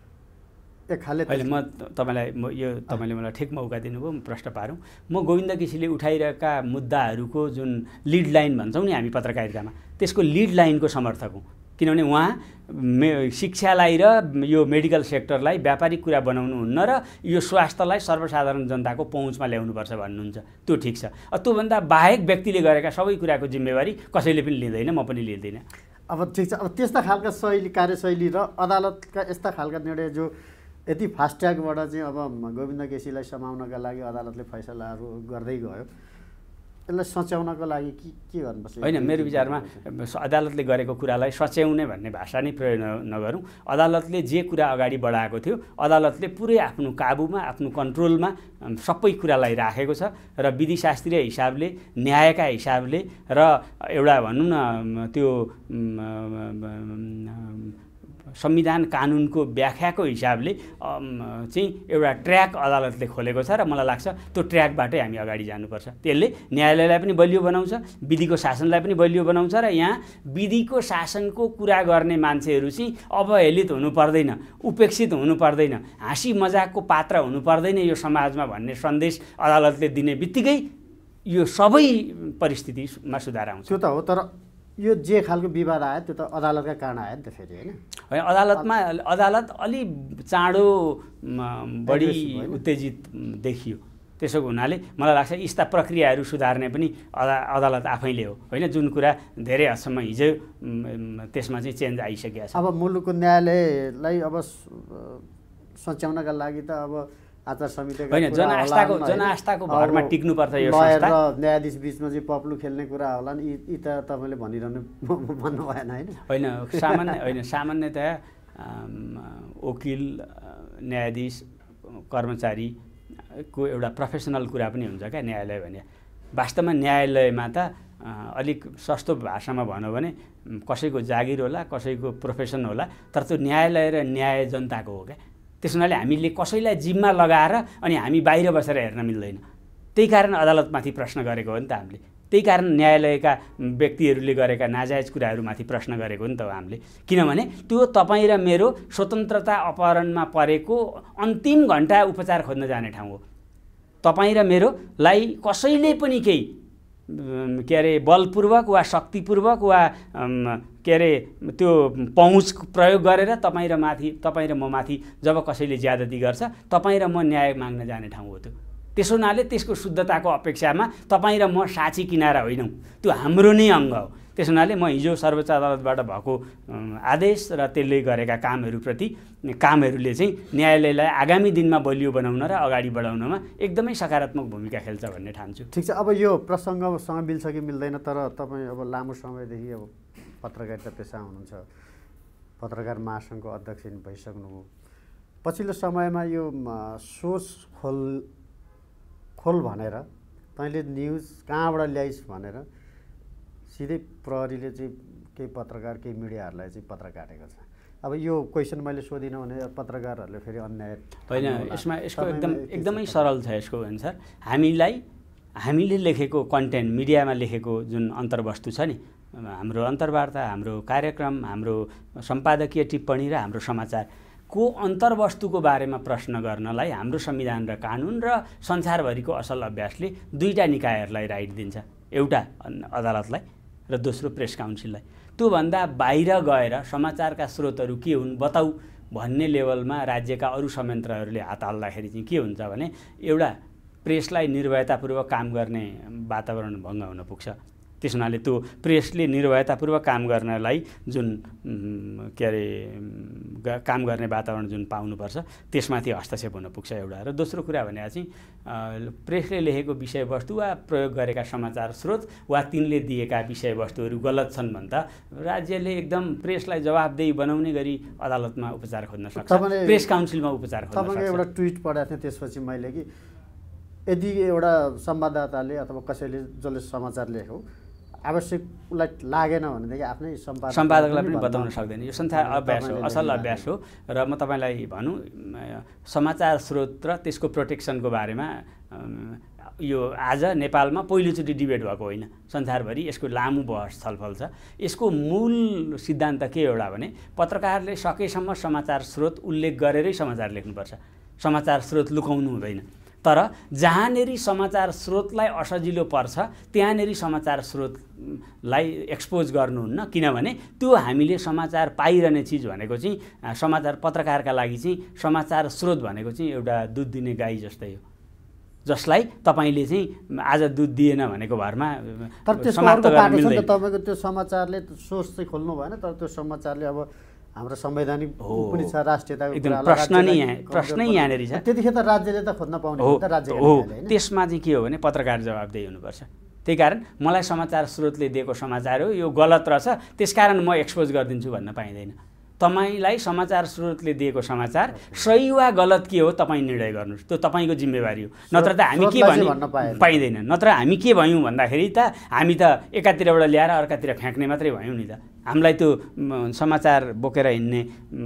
एक खाले अहिले म तपाईँलाई म यो तपाईँले मलाई ठिक मौका दिनुभयो, म प्रश्न पारौँ। म गोविन्द केसीले उठाइरहेका मुद्दाहरूको जुन लिड लाइन भन्छौँ नि हामी पत्रकारितामा, त्यसको लिड लाइनको समर्थक हुँ। किनभने उहाँ मे शिक्षालाई र यो मेडिकल सेक्टरलाई व्यापारिक कुरा बनाउनु हुन्न र यो स्वास्थ्यलाई सर्वसाधारण जनताको पहुँचमा ल्याउनुपर्छ भन्नुहुन्छ। त्यो ठिक छ। त्योभन्दा बाहेक व्यक्तिले गरेका सबै कुराको जिम्मेवारी कसैले पनि लिँदैन, म पनि लिँदैन। अब ठिक छ, अब त्यस्ता खालका शैली कार्यशैली र अदालतका यस्ता खालका निर्णय जो यति फास्ट्यागबाट चाहिँ अब गोविन्द केसीलाई समाउनका लागि अदालतले फैसलाहरू गर्दै गयो, यसलाई सच्याउनको लागि के के गर्नुपर्छ? होइन, मेरो विचारमा अदालतले गरेको कुरालाई सच्याउने भन्ने भाषा नै प्रयोग नगरौँ। अदालतले जे कुरा अगाडि बढाएको थियो अदालतले पुरै आफ्नो काबुमा आफ्नो कन्ट्रोलमा सबै कुरालाई राखेको छ र विधिशास्त्रीय हिसाबले न्यायका हिसाबले र एउटा भनौँ न त्यो संविधान कानुनको व्याख्याको हिसाबले चाहिँ एउटा ट्र्याक अदालतले खोलेको छ र मलाई लाग्छ त्यो ट्र्याकबाटै हामी अगाडि जानुपर्छ। त्यसले न्यायालयलाई पनि बलियो बनाउँछ, विधिको शासनलाई पनि बलियो बनाउँछ र यहाँ विधिको शासनको कुरा गर्ने मान्छेहरू चाहिँ अवहेलित हुनु पर्दैन, उपेक्षित हुनु पर्दैन, हाँसी मजाकको पात्र हुनु पर्दैन यो समाजमा भन्ने सन्देश अदालतले दिने बित्तिकै यो सबै परिस्थितिमा सुधार आउँछ। त्यो त हो, तर यो जे खालको विवाद आयो त्यो त अदालतका कारण आयो नि त फेरि होइन? होइन, अदालतमा अदालत अलि चाँडो बढी उत्तेजित देखियो। त्यसो हुनाले मलाई लाग्छ यस्ता प्रक्रियाहरू सुधार्ने पनि अदा अदालत आफैले हो होइन, जुन कुरा धेरै हदसम्म हिजो त्यसमा चाहिँ चेन्ज आइसकेको छ। अब मुलुकको न्यायालयलाई अब सच्याउनका लागि त अब आचार संहिताको होइन, जनआस्थाको जनआस्थाको भरमा टिक्नुपर्छ यो संस्था र न्यायाधीश बिचमा चाहिँ पप्लु खेल्ने कुरा होला नि, यी त तपाईँले भनिरहनु भन्नु भएन होइन? होइन, सामान्य होइन, सामान्यतया वकिल, न्यायाधीश, कर्मचारीको एउटा प्रोफेसनल कुरा पनि हुन्छ क्या न्यायालय भने। वास्तवमा न्यायालयमा त अलिक सस्तो भाषामा भनौँ भने कसैको जागिर होला, कसैको प्रोफेसन होला, तर त्यो न्यायालय र न्याय जनताको हो क्या। त्यस हुनाले हामीले कसैलाई जिम्मा लगाएर अनि हामी बाहिर बसेर हेर्न मिल्दैन। त्यही कारण अदालतमाथि प्रश्न गरेको हो नि त हामीले। त्यही कारण न्यायालयका व्यक्तिहरूले गरेका नाजायज कुराहरूमाथि प्रश्न गरेको नि त हो हामीले। किनभने त्यो तपाईँ र मेरो स्वतन्त्रता अपहरणमा परेको अन्तिम घन्टा उपचार खोज्न जाने ठाउँ हो। तपाईँ र मेरोलाई कसैले पनि केही के अरे बलपूर्वक वा शक्तिपूर्वक वा के अरे त्यो पहुँच प्रयोग गरेर तपाईँ र माथि तपाईँ र म माथि जब कसैले ज्यादती गर्छ, तपाईँ र म न्याय माग्न जाने ठाउँ हो त्यो। त्यसो हुनाले त्यसको शुद्धताको अपेक्षामा तपाईँ र म साक्षी किनारा होइनौँ, त्यो हाम्रो नै अङ्ग हो। त्यसो हुनाले म हिजो सर्वोच्च अदालतबाट भएको आदेश र त्यसले गरेका कामहरूप्रति कामहरूले चाहिँ न्यायालयलाई आगामी दिनमा बलियो बनाउन र अगाडि बढाउनमा एकदमै सकारात्मक भूमिका खेल्छ भन्ने ठान्छु। ठिक छ, अब यो प्रसङ्गसँग मिल्छ कि मिल्दैन, तर तपाईँ अब लामो समयदेखि अब पत्रकारिता पेसा हुनुहुन्छ, पत्रकार महासङ्घको अध्यक्ष भइसक्नुभयो। पछिल्लो समयमा यो सोर्स खोल खोल भनेर तैँले न्युज कहाँबाट ल्याइस् भनेर सिधै प्रहरीले चाहिँ केही पत्रकार केही मिडियाहरूलाई चाहिँ पत्र काटेको छ। अब यो क्वेसन मैले सोधिनँ भने पत्रकारहरूले फेरि अन्याय होइन। यसमा यसको एकदम एकदमै सरल छ यसको एन्सर। हामीलाई हामीले लेखेको कन्टेन्ट, मिडियामा लेखेको जुन अन्तर्वस्तु छ नि, हाम्रो अन्तर्वार्ता, हाम्रो कार्यक्रम, हाम्रो सम्पादकीय टिप्पणी र हाम्रो समाचारको अन्तर्वस्तुको बारेमा प्रश्न गर्नलाई हाम्रो संविधान र कानुन र संसारभरिको असल अभ्यासले दुईवटा निकायहरूलाई राइट दिन्छ, एउटा अदालतलाई र दोस्रो प्रेस काउन्सिललाई। त्योभन्दा बाहिर गएर समाचारका स्रोतहरू के हुन् बताऊ भन्ने लेभलमा राज्यका अरू संयन्त्रहरूले हात हाल्दाखेरि चाहिँ के हुन्छ भने एउटा प्रेसलाई निर्भयतापूर्वक काम गर्ने वातावरण भङ्ग हुन पुग्छ। त्यस हुनाले त्यो प्रेसले निर्भयतापूर्वक काम गर्नलाई जुन के अरे काम गर्ने वातावरण जुन पाउनुपर्छ त्यसमाथि हस्तक्षेप हुन पुग्छ एउटा। र दोस्रो कुरा भने चाहिँ प्रेसले लेखेको विषयवस्तु वा प्रयोग गरेका समाचार स्रोत वा तिनले दिएका विषयवस्तुहरू गलत छन् भन्दा राज्यले एकदम प्रेसलाई जवाबदेही बनाउने गरी अदालतमा उपचार खोज्न सक्छ, प्रेस काउन्सिलमा उपचार खोज्न सक्छ। तपाईँको एउटा ट्विट पढाएको थिएँ त्यसपछि मैले कि यदि एउटा संवाददाताले अथवा कसैले जसले समाचार लेख्यो आवश्यक उसलाई लागेन भनेदेखि आफ्नै सम्पादक सम्पादकलाई पनि बताउन सक्दैन। यो संसार अभ्यास हो, असल अभ्यास हो। र म तपाईँलाई भनौँ समाचार स्रोत र त्यसको प्रोटेक्सनको बारेमा यो आज नेपालमा पहिलोचोटि डिबेट भएको होइन, संसारभरि यसको लामो बहस छलफल छ। यसको मूल सिद्धान्त के एउटा भने पत्रकारले सकेसम्म समाचार स्रोत उल्लेख गरेरै समाचार लेख्नुपर्छ, समाचार स्रोत लुकाउनु हुँदैन। तर जहाँनेरि समाचार स्रोतलाई असजिलो पर्छ त्यहाँनेरि समाचार स्रोतलाई एक्सपोज गर्नुहुन्न, किनभने त्यो हामीले समाचार पाइरहने चिज भनेको चाहिँ समाचार पत्रकारका लागि चाहिँ समाचार स्रोत भनेको चाहिँ एउटा दुध दिने गाई जस्तै हो, जसलाई तपाईँले चाहिँ आज दुध दिएन भनेको भरमा समाप्त गर्न मिल्दैन। तपाईँको त्यो समाचारले सोर्स चाहिँ खोल्नु भएन, तर त्यो समाचारले अब हाम्रो संवैधानिक पनि छ, राष्ट्रियताको एकदम प्रश्न नै यहाँ प्रश्नै यहाँनिर छ। त्यतिखेर त राज्यले त खोज्न पाउने हो हो त्यसमा चाहिँ के हो भने पत्रकार जवाबदेही हुनुपर्छ। त्यही कारण मलाई समाचार स्रोतले दिएको समाचार हो यो गलत रहेछ त्यसकारण म एक्सपोज गरिदिन्छु भन्न पाइँदैन। तपाईँलाई समाचार स्रोतले दिएको समाचार सही वा गलत के हो तपाईँ निर्णय गर्नुहोस्, त्यो तपाईँको जिम्मेवारी हो। नत्र त हामी के भन्नु पाइँदैन, नत्र हामी के भयौँ भन्दाखेरि त हामी त एकातिरबाट ल्याएर अर्कातिर फ्याँक्ने मात्रै भयौँ नि त। हामीलाई त्यो समाचार बोकेर हिँड्ने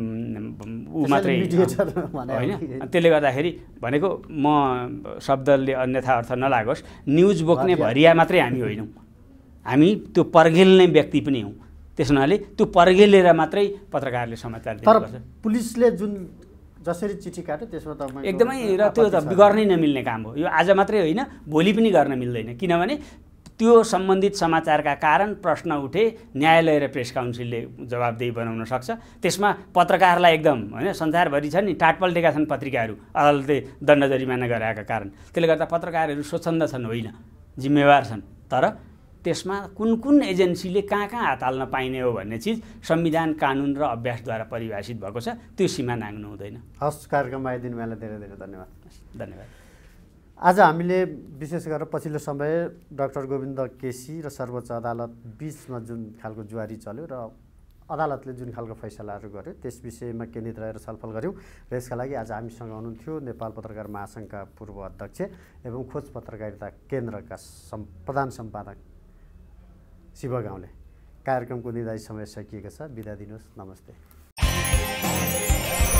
ऊ मात्रै होइन। त्यसले गर्दाखेरि भनेको म शब्दले अन्यथा अर्थ नलागोस्, न्युज बोक्ने भरिया मात्रै हामी होइनौँ, हामी त्यो पर्गेल्ने व्यक्ति पनि हौँ। त्यस हुनाले त्यो पर्गेलेर मात्रै पत्रकारले समाचार दिनुपर्छ। पुलिसले जुन जसरी चिठी काट्यो त्यसमा त एकदमै र त्यो त गर्नै नमिल्ने काम हो। यो आज मात्रै होइन भोलि पनि गर्न मिल्दैन, किनभने त्यो सम्बन्धित समाचारका कारण प्रश्न उठे, न्यायालय र प्रेस काउन्सिलले जवाबदेही बनाउन सक्छ। त्यसमा पत्रकारलाई एकदम होइन संसारभरि छ नि टाटपल्टेका छन् पत्रिकाहरू अदालतले दण्ड जरिमाना गराएका कारण। त्यसले गर्दा पत्रकारहरू स्वच्छन्द छन् होइन, जिम्मेवार छन्। तर त्यसमा कुन कुन एजेन्सीले कहाँ कहाँ हात हाल्न पाइने हो भन्ने चिज संविधान, कानुन र अभ्यासद्वारा परिभाषित भएको छ। त्यो सीमा नाग्नु हुँदैन। हस्, कार्यक्रममा आइदिनु भएकोमा धेरै धेरै धन्यवाद। धन्यवाद। आज हामीले विशेष गरेर पछिल्लो समय डाक्टर गोविन्द केसी र सर्वोच्च अदालत बिचमा जुन खालको जुवारी चल्यो र अदालतले जुन खालको फैसलाहरू गर्यो त्यस विषयमा केन्द्रित रहेर छलफल गऱ्यौँ। र यसका लागि आज हामीसँग हुनुहुन्थ्यो नेपाल पत्रकार महासङ्घका पूर्व अध्यक्ष एवं खोज पत्रकारिता केन्द्रका सम् प्रधान सम्पादक शिव गाउँले। कार्यक्रमको निर्धारित समय सकिएको छ, बिदा दिनुहोस्, नमस्ते।